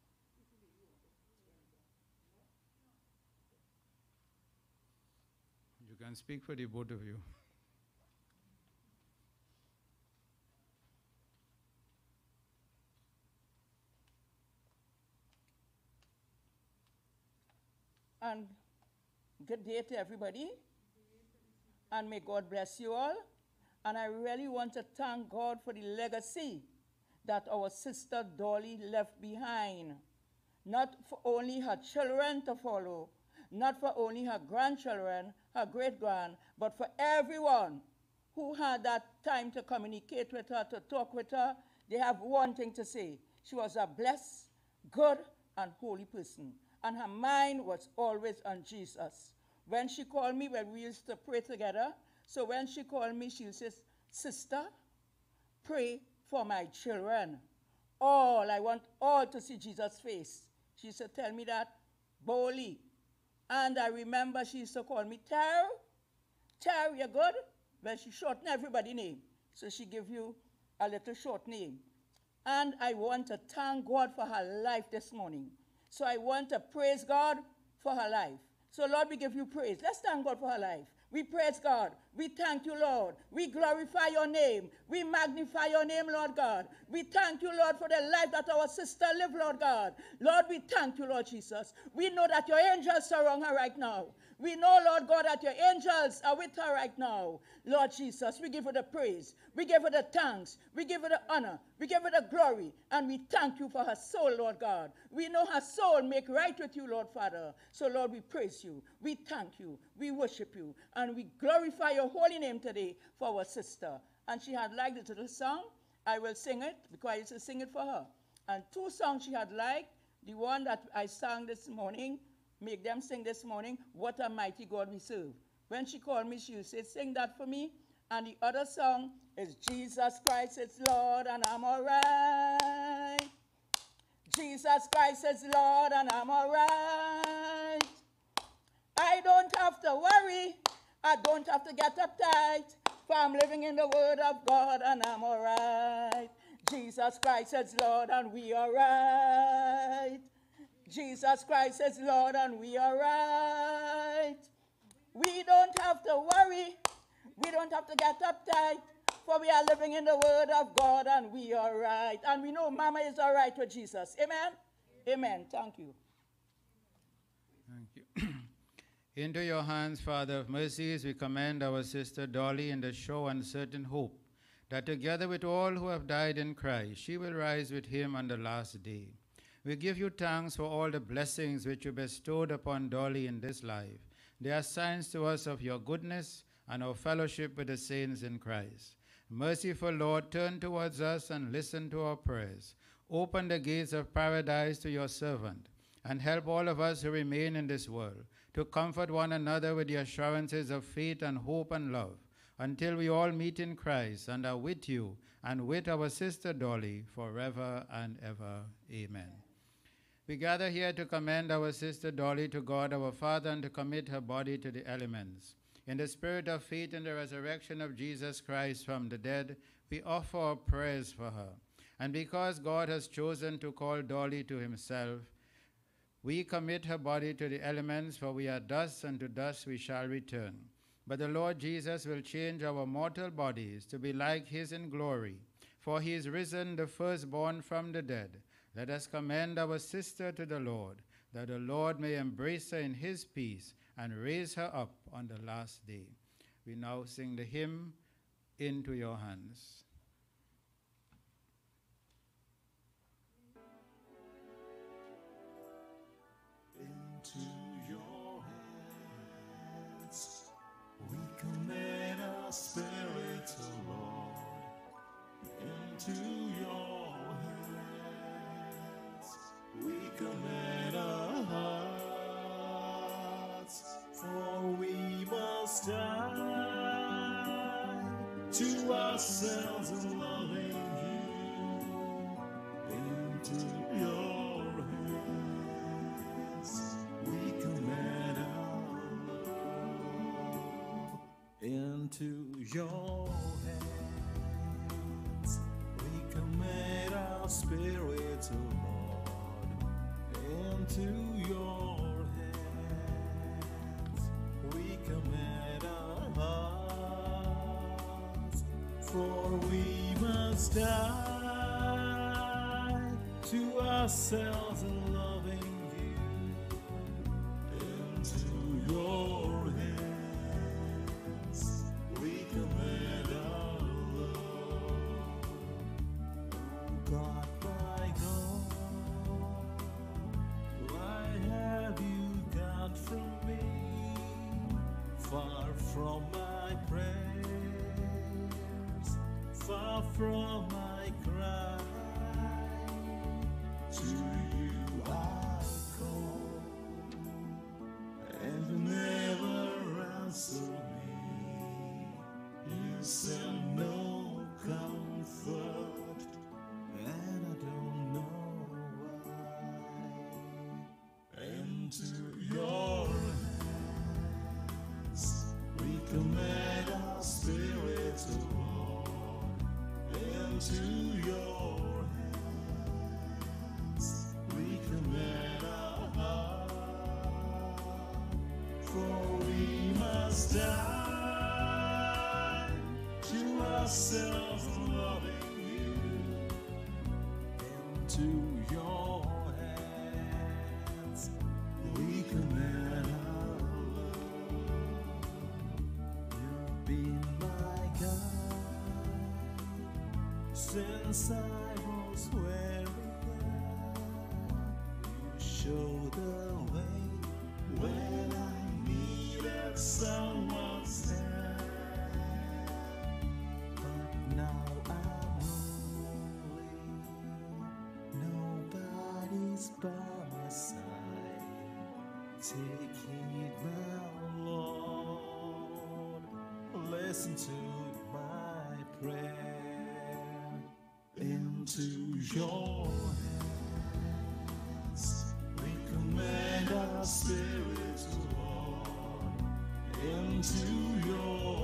You can speak for the both of you. And good day to everybody. And may God bless you all. And I really want to thank God for the legacy that our sister Dolly left behind. Not for only her children to follow, not for only her grandchildren, her great-grand, but for everyone who had that time to communicate with her, to talk with her. They have one thing to say. She was a blessed, good, and holy person. And her mind was always on Jesus. When she called me, when we used to pray together, so when she called me, she says, "Sister, pray for my children. All, I want all to see Jesus' face." She used to tell me that boldly. And I remember she used to call me, "Tara, Tara, you good?" Well, she shortened everybody's name. So she give you a little short name. And I want to thank God for her life this morning. So I want to praise God for her life. So Lord, we give you praise. Let's thank God for her life. We praise God. We thank you, Lord. We glorify your name. We magnify your name, Lord God. We thank you, Lord, for the life that our sister lived, Lord God. Lord, we thank you, Lord Jesus. We know that your angels surround her right now. We know, Lord God, that your angels are with her right now. Lord Jesus, we give you the praise. We give you the thanks. We give you the honor. We give you the glory. And we thank you for her soul, Lord God. We know her soul make right with you, Lord Father. So, Lord, we praise you. We thank you. We worship you. And we glorify your holy name today for our sister. And she had liked the little song. I will sing it because I used to sing it for her. And two songs she had liked. The one that I sang this morning, make them sing this morning, "What a Mighty God We Serve." When she called me, she would say, "Sing that for me." And the other song is "Jesus Christ is Lord and I'm all right. Jesus Christ is Lord and I'm all right. I don't have to worry. I don't have to get uptight. For I'm living in the word of God and I'm all right. Jesus Christ is Lord and we are right. Jesus Christ is Lord and we are right. We don't have to worry. We don't have to get uptight. For we are living in the word of God and we are right. And we know Mama is all right with Jesus. Amen? Amen. Thank you. Thank you. Into your hands, Father of mercies, we commend our sister Dolly in the sure and certain hope that together with all who have died in Christ, she will rise with him on the last day. We give you thanks for all the blessings which you bestowed upon Dolly in this life. They are signs to us of your goodness and our fellowship with the saints in Christ. Merciful Lord, turn towards us and listen to our prayers. Open the gates of paradise to your servant, and help all of us who remain in this world to comfort one another with the assurances of faith and hope and love, until we all meet in Christ and are with you and with our sister Dolly forever and ever. Amen. We gather here to commend our sister Dolly to God our Father and to commit her body to the elements. In the spirit of faith in the resurrection of Jesus Christ from the dead, we offer our prayers for her. And because God has chosen to call Dolly to himself, we commit her body to the elements, for we are dust, and to dust we shall return. But the Lord Jesus will change our mortal bodies to be like his in glory, for he is risen, the firstborn from the dead. Let us commend our sister to the Lord, that the Lord may embrace her in his peace and raise her up on the last day. We now sing the hymn, Into Your Hands. Into your hands we commit our spirits, O Lord. Into your hands we commit our hearts, for we must die to ourselves and loving you. into your hands. We commit our spirits, O Lord, into your hands. We commit our hearts, for we must die to ourselves and loving you. Into your hands we commit our love. God, my God, why have you gone from me? Far from my prayers, far from my cry. To you I call, and you never answer me. You send no comfort, and I don't know why. Into your hands we commit our spirits, O Lord. Into your hands we commit our heart, for we must die to ourselves loving you. Into your hands we commit our love. You've been my guide since I was weary. You show the way when I needed someone's hand. But now I'm lonely, nobody's by my side. Take heed, my Lord, listen to my prayer. Into your hands we commit our spirits, O Lord. Into your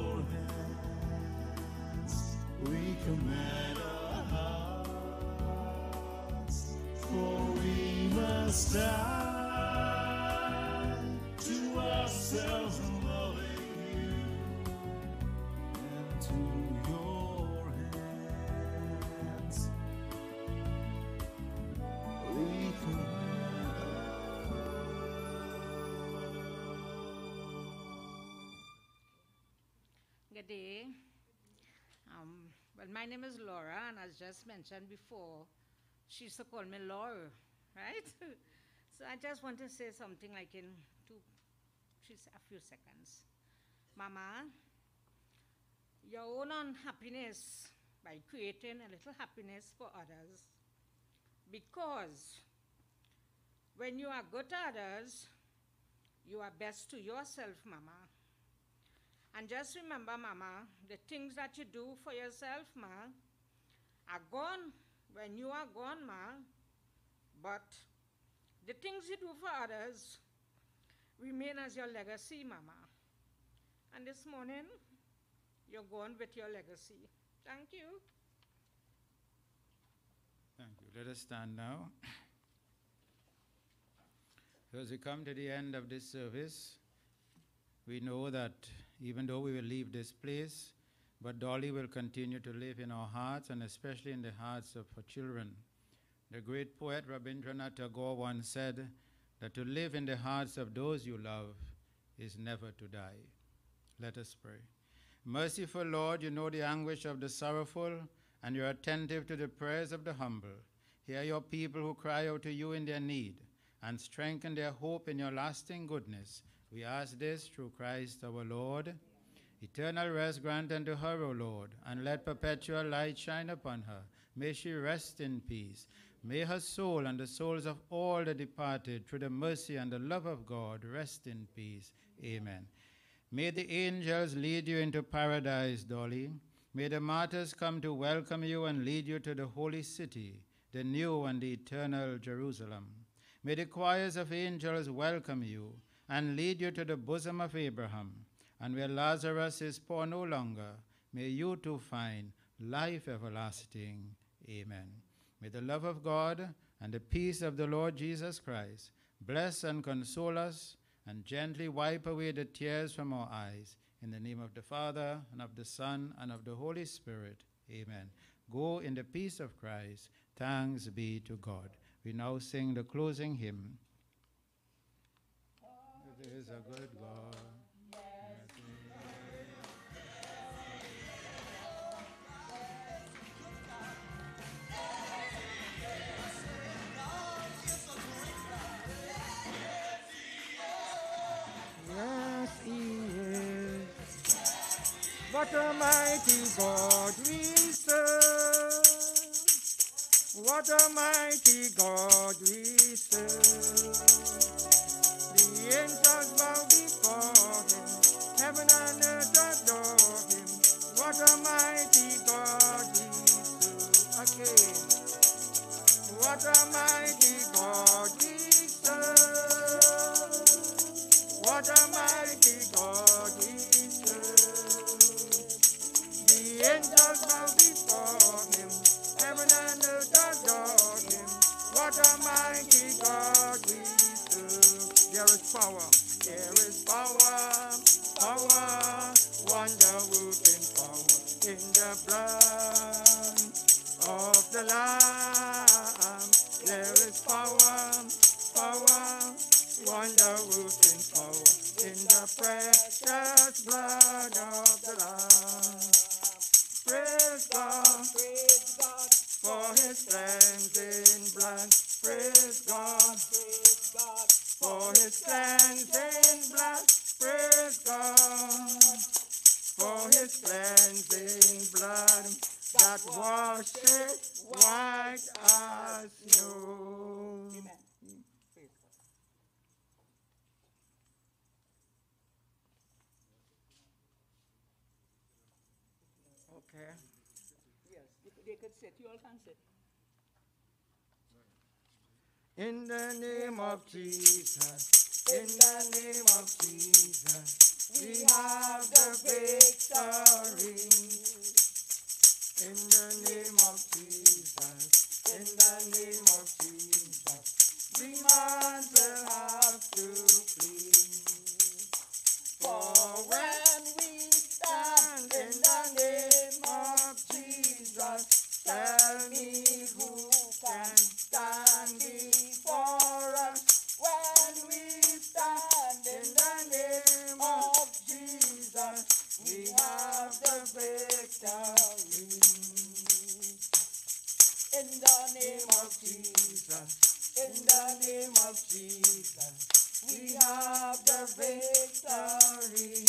hands we commit our hearts, for we must die to ourselves and loving you. Into your hands we commit our Good day. Um, well, my name is Laura, and as just mentioned before, she used to call me Laura, right? So I just want to say something like in two, three, a few seconds. Mama, your own unhappiness by creating a little happiness for others, because when you are good to others, you are best to yourself, Mama. And just remember, Mama, the things that you do for yourself, Ma, are gone when you are gone, Ma. But the things you do for others remain as your legacy, Mama. And this morning, you're going with your legacy. Thank you. Thank you. Let us stand now. So as we come to the end of this service, we know that even though we will leave this place, but Dolly will continue to live in our hearts, and especially in the hearts of her children. The great poet Rabindranath Tagore once said that to live in the hearts of those you love is never to die. Let us pray. Merciful Lord, you know the anguish of the sorrowful, and you are attentive to the prayers of the humble. Hear your people who cry out to you in their need, and strengthen their hope in your lasting goodness. We ask this through Christ our Lord. Eternal rest grant unto her, O Lord, and let perpetual light shine upon her. May she rest in peace. May her soul and the souls of all the departed, through the mercy and the love of God, rest in peace. Amen. May the angels lead you into paradise, Dolly. May the martyrs come to welcome you and lead you to the holy city, the new and the eternal Jerusalem. May the choirs of angels welcome you and lead you to the bosom of Abraham. And where Lazarus is poor no longer, may you too find life everlasting. Amen. May the love of God and the peace of the Lord Jesus Christ bless and console us and gently wipe away the tears from our eyes. In the name of the Father, and of the Son, and of the Holy Spirit. Amen. Go in the peace of Christ. Thanks be to God. We now sing the closing hymn. It is a good God. Yes, he is. What a mighty God we serve. What a mighty God we serve. The angels bow before him. Heaven and earth adore him. What a mighty God we serve. Again. What a mighty God we serve. What a mighty God we serve. The angels bow before him. Heaven and earth adore him. What a mighty God we serve. There is power. There is power. Power. Wonder working power in the blood of the Lamb. There is power. Power. Wonder working power in the precious blood of the Lamb. Praise God, praise God for his cleansing blood. Praise God, praise God for his cleansing blood. Praise God for his cleansing blood that washes white as snow. Amen. Okay. Yes, they could sit. You all can sit. In the name of Jesus, in the name of Jesus, we have the victory. In the name of Jesus, in the name of Jesus, demons will have to flee. For when we stand in the name of Jesus, tell me who can stand before us. When we stand in the name of Jesus, we have the victory. In the name of Jesus, in the name of Jesus, we have the victory.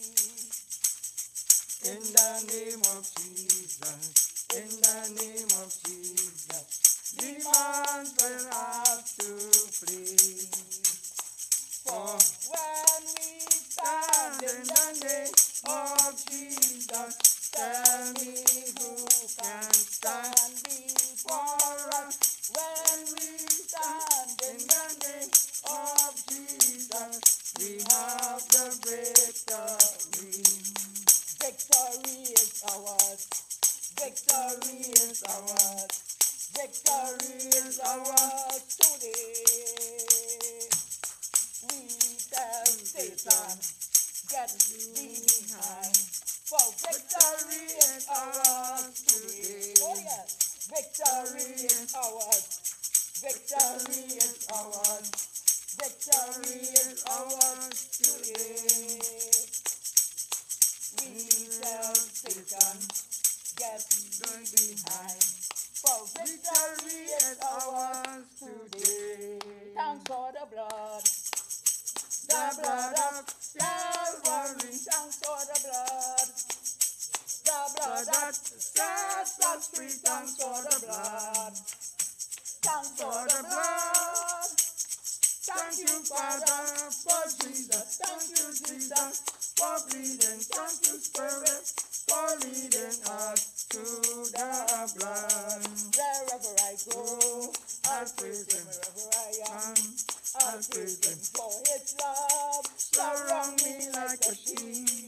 In the name of Jesus, in the name of Jesus, demons will have to flee. For when we stand in the name of Jesus, tell me who can stand before us. When we stand in the name of Jesus, we have the victory. Victory is ours. Victory is ours. Victory is ours today. We tell Satan, get thee behind. For victory is ours today. Oh yes, victory is ours. Victory is ours. Victory is ours today. We tell Satan, get thee behind. For victory is ours today. Thanks for the blood. The blood of Calvary. Thanks for the blood. The blood that sets us free. Thanks for the blood. Thanks for the blood. Thank you, Father, for Jesus. Thank you, Jesus, for bleeding. Thank you, Spirit, for leading us to the blood. Wherever I go, I'll praise him. Wherever I am, I'll praise him. For his love surround me like a shield.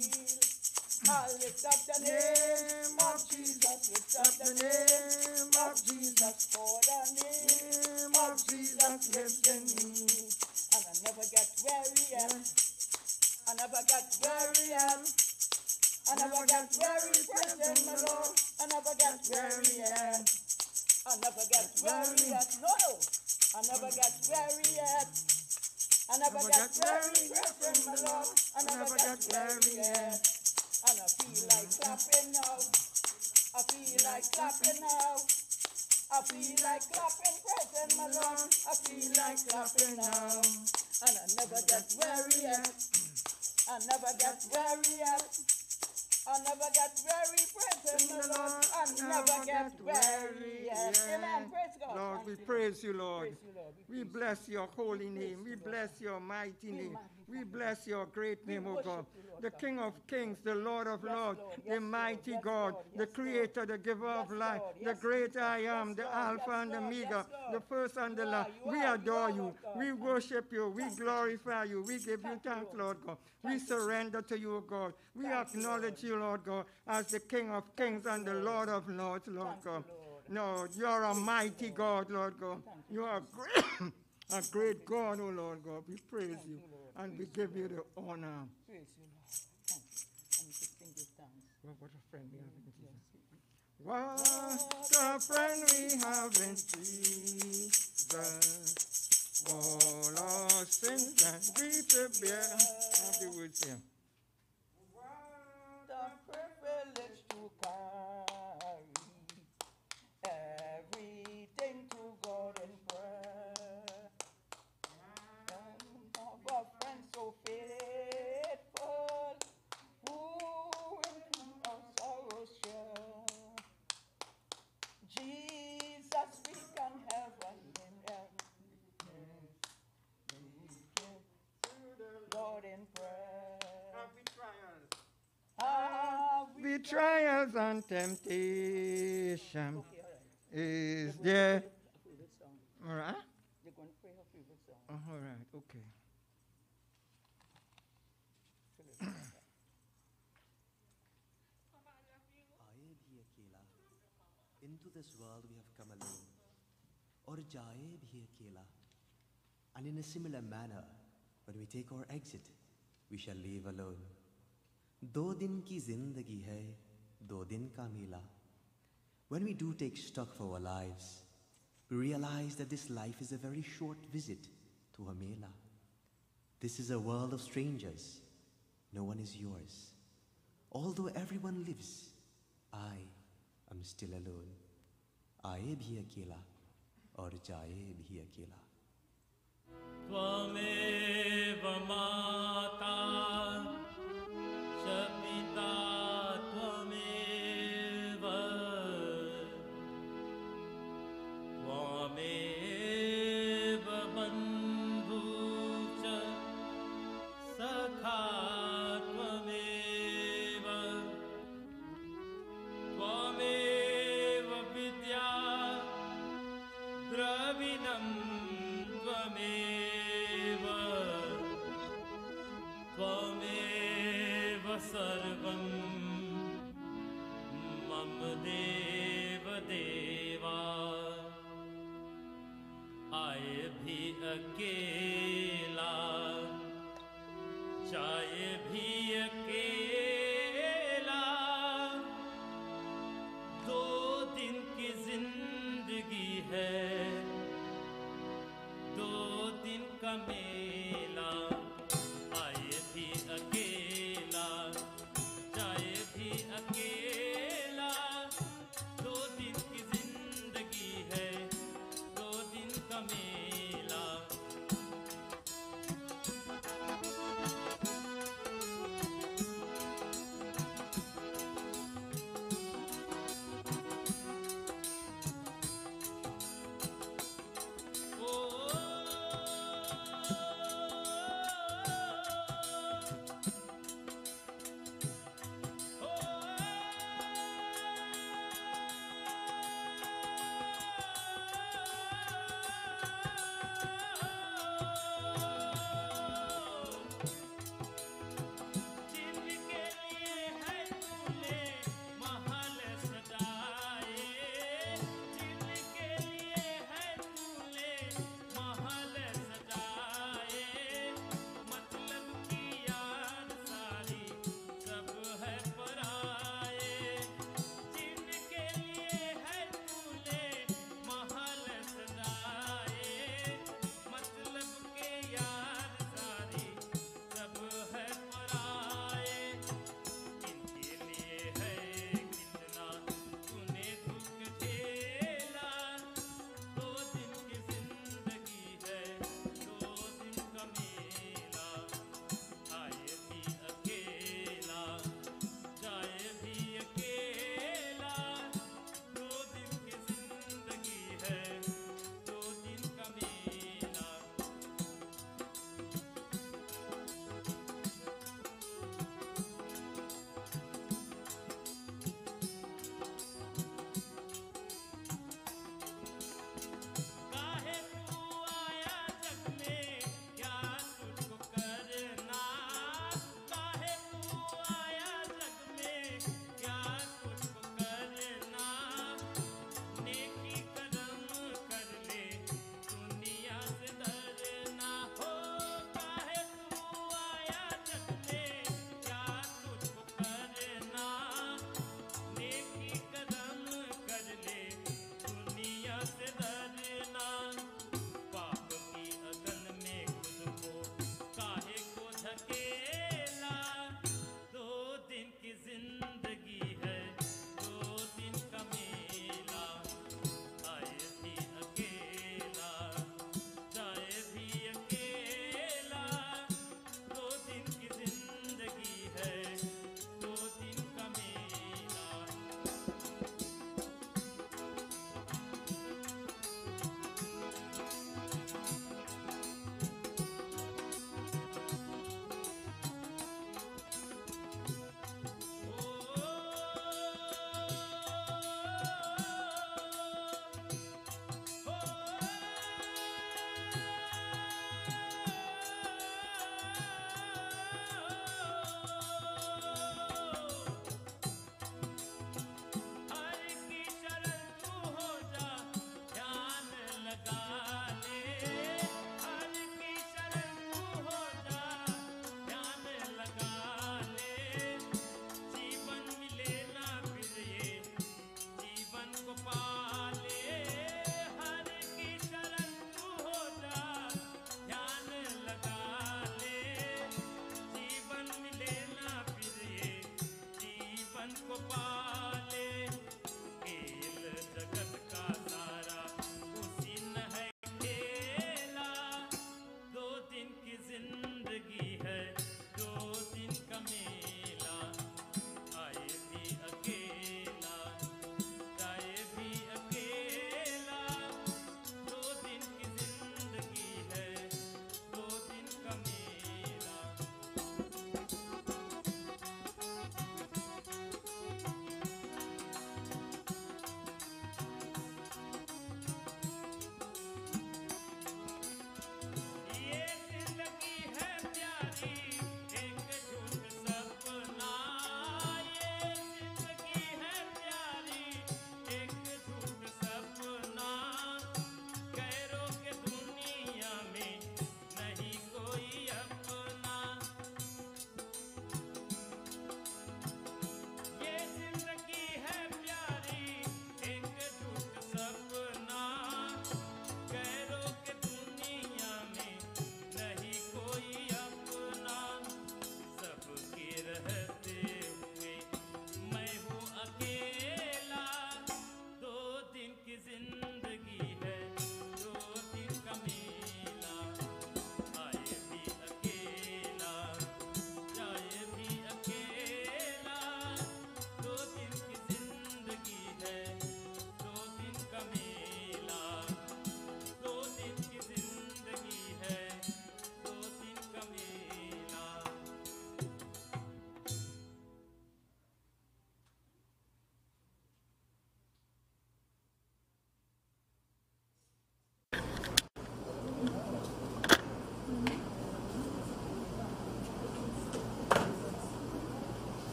I lift up the name of Jesus, lift up the name of Jesus, for the name of Jesus lives in me. And I never get weary yet, I never get weary yet, I never get weary praising my Lord, I never get weary yet, I never get weary yet, no, no, I never get weary yet. I never get weary praising my Lord, I never get weary yet. And I feel like clapping now, I feel like clapping now, I feel like clapping praising my Lord, I feel like clapping now. And I never get weary yet, I never get weary yet, I never get weary praising my Lord, I never get weary yet. Amen, praise God. Lord, we praise you, Lord. We bless your holy name. We bless your mighty name. We bless your great name, O God. The King of kings, the Lord of lords, the mighty God, the creator, the giver of life, the great I am, the Alpha and the Omega, the first and the last. We adore you. We worship you. We glorify you. We give you thanks, Lord God. We surrender to you, O God. We acknowledge you, Lord God, as the King of kings and the Lord of lords, Lord God. No, you're a mighty God, Lord God. You are great, a great God, oh Lord God. We praise you and we give you the honor. Praise you, Lord. Thank you. And we just give thanks. Well, what a friend we have in Jesus. What a friend we have in Jesus. All our sins and grief to bear. Happy words here. What a privilege to carry everything to God in prayer. And of a friend so faithful, who in our sorrows share. Jesus, we can have him there. Lord in prayer. Happy trials and temptation is there. All right? They're going to pray her favorite song. Uh, all right, okay. आए भी अकेला, into this world we have come alone, और जाए भी अकेला. And in a similar manner, when we take our exit, we shall leave alone. दो दिन की जिंदगी है, दो दिन का मेला. When we do take stock for our lives, we realize that this life is a very short visit to a mela. This is a world of strangers. No one is yours. Although everyone lives, I am still alone. आए भी अकेला और जाए भी अकेला. त्वमेव माता च पिता त्वमेव त्वमेव बन्धु च सखा त्वमेव त्वमेव विद्या द्रविणं त्वमेव त्वमेव सर्वं मम देव देवा. आए भी अकेला जाए भी अकेला. दो दिन की जिंदगी है, दो दिन का मेला. आए भी अकेला जाए भी अकेला. दो दिन की जिंदगी है, दो दिन का मेला.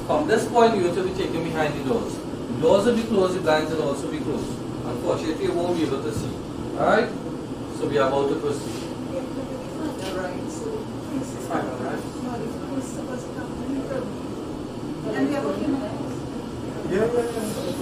from this point, you will be taken behind the doors. The doors will be closed, the blinds will also be closed. Unfortunately, you won't be able to see. Alright? So we are about to proceed. And we have a few minutes. Yeah, yeah, yeah.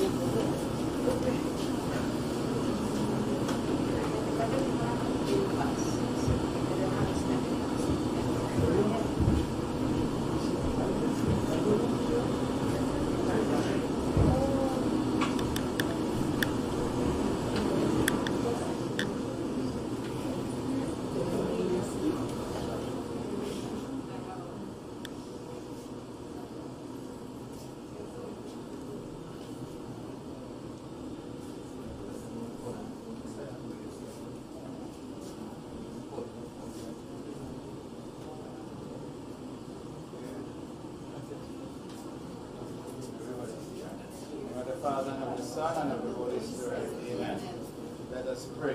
of the Father, and of the Son, and of the Holy Spirit. Amen. Let us pray.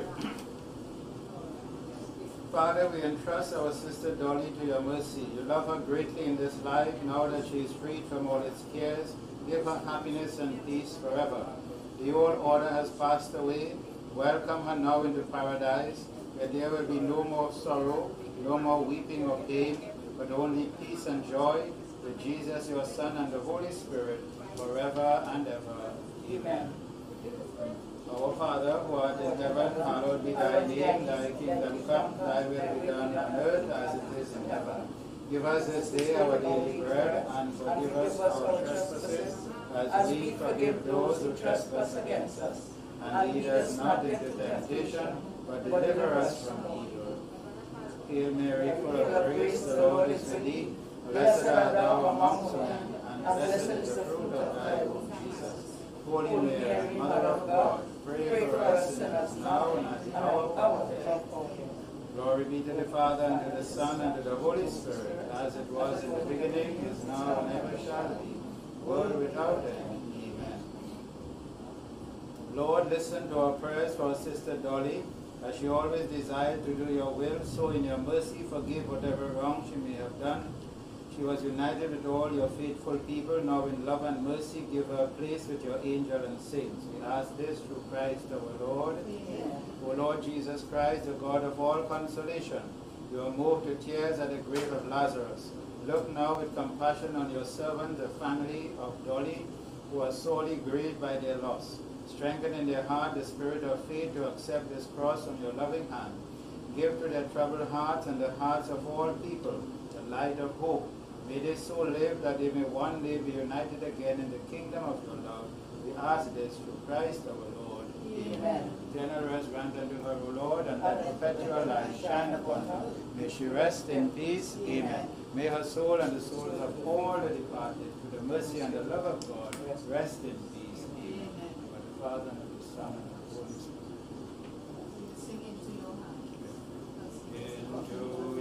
Father, we entrust our sister Dolly to your mercy. You love her greatly in this life. Now that she is freed from all its cares, give her happiness and peace forever. The old order has passed away. Welcome her now into paradise, where there will be no more sorrow, no more weeping or pain, but only peace and joy with Jesus, your Son, and the Holy Spirit, forever and ever. Amen. Our Father, who art in heaven, hallowed be thy name. Thy kingdom come, thy will be done on earth as it is in heaven. Give us this day our daily bread, and forgive us our trespasses, as we forgive those who trespass against us. And lead us not into temptation, but deliver us from evil. Hail Mary, full of grace, the Lord is with thee. Blessed art thou amongst men, and blessed is the fruit of thy womb, Jesus. Holy Mary, Mother of God, pray for us sinners now and at the hour of our death. Glory be to the Father, and to the Son, and to the Holy Spirit, as it was in the beginning, is now, and ever shall be, world without end. Amen. Lord, listen to our prayers for our sister Dolly, as she always desired to do your will, so in your mercy forgive whatever wrong she may have done. She was united with all your faithful people. Now in love and mercy give her a place with your angel and saints. We ask this through Christ our Lord. Amen. O Lord Jesus Christ, the God of all consolation, you are moved to tears at the grave of Lazarus. Look now with compassion on your servant, the family of Dolly, who are sorely grieved by their loss. Strengthen in their heart the spirit of faith to accept this cross from your loving hand. Give to their troubled hearts and the hearts of all people the light of hope. May they so live that they may one day be united again in the kingdom of your love. We ask this through Christ our Lord. Amen. Generous grant unto her, O Lord, and that perpetual light shine upon her. May she rest in peace. Amen. May her soul and the souls of all the departed, through the mercy and the love of God, rest in peace. Amen. For the Father, and of the Son, and of the Holy Spirit. Sing into your hand. Into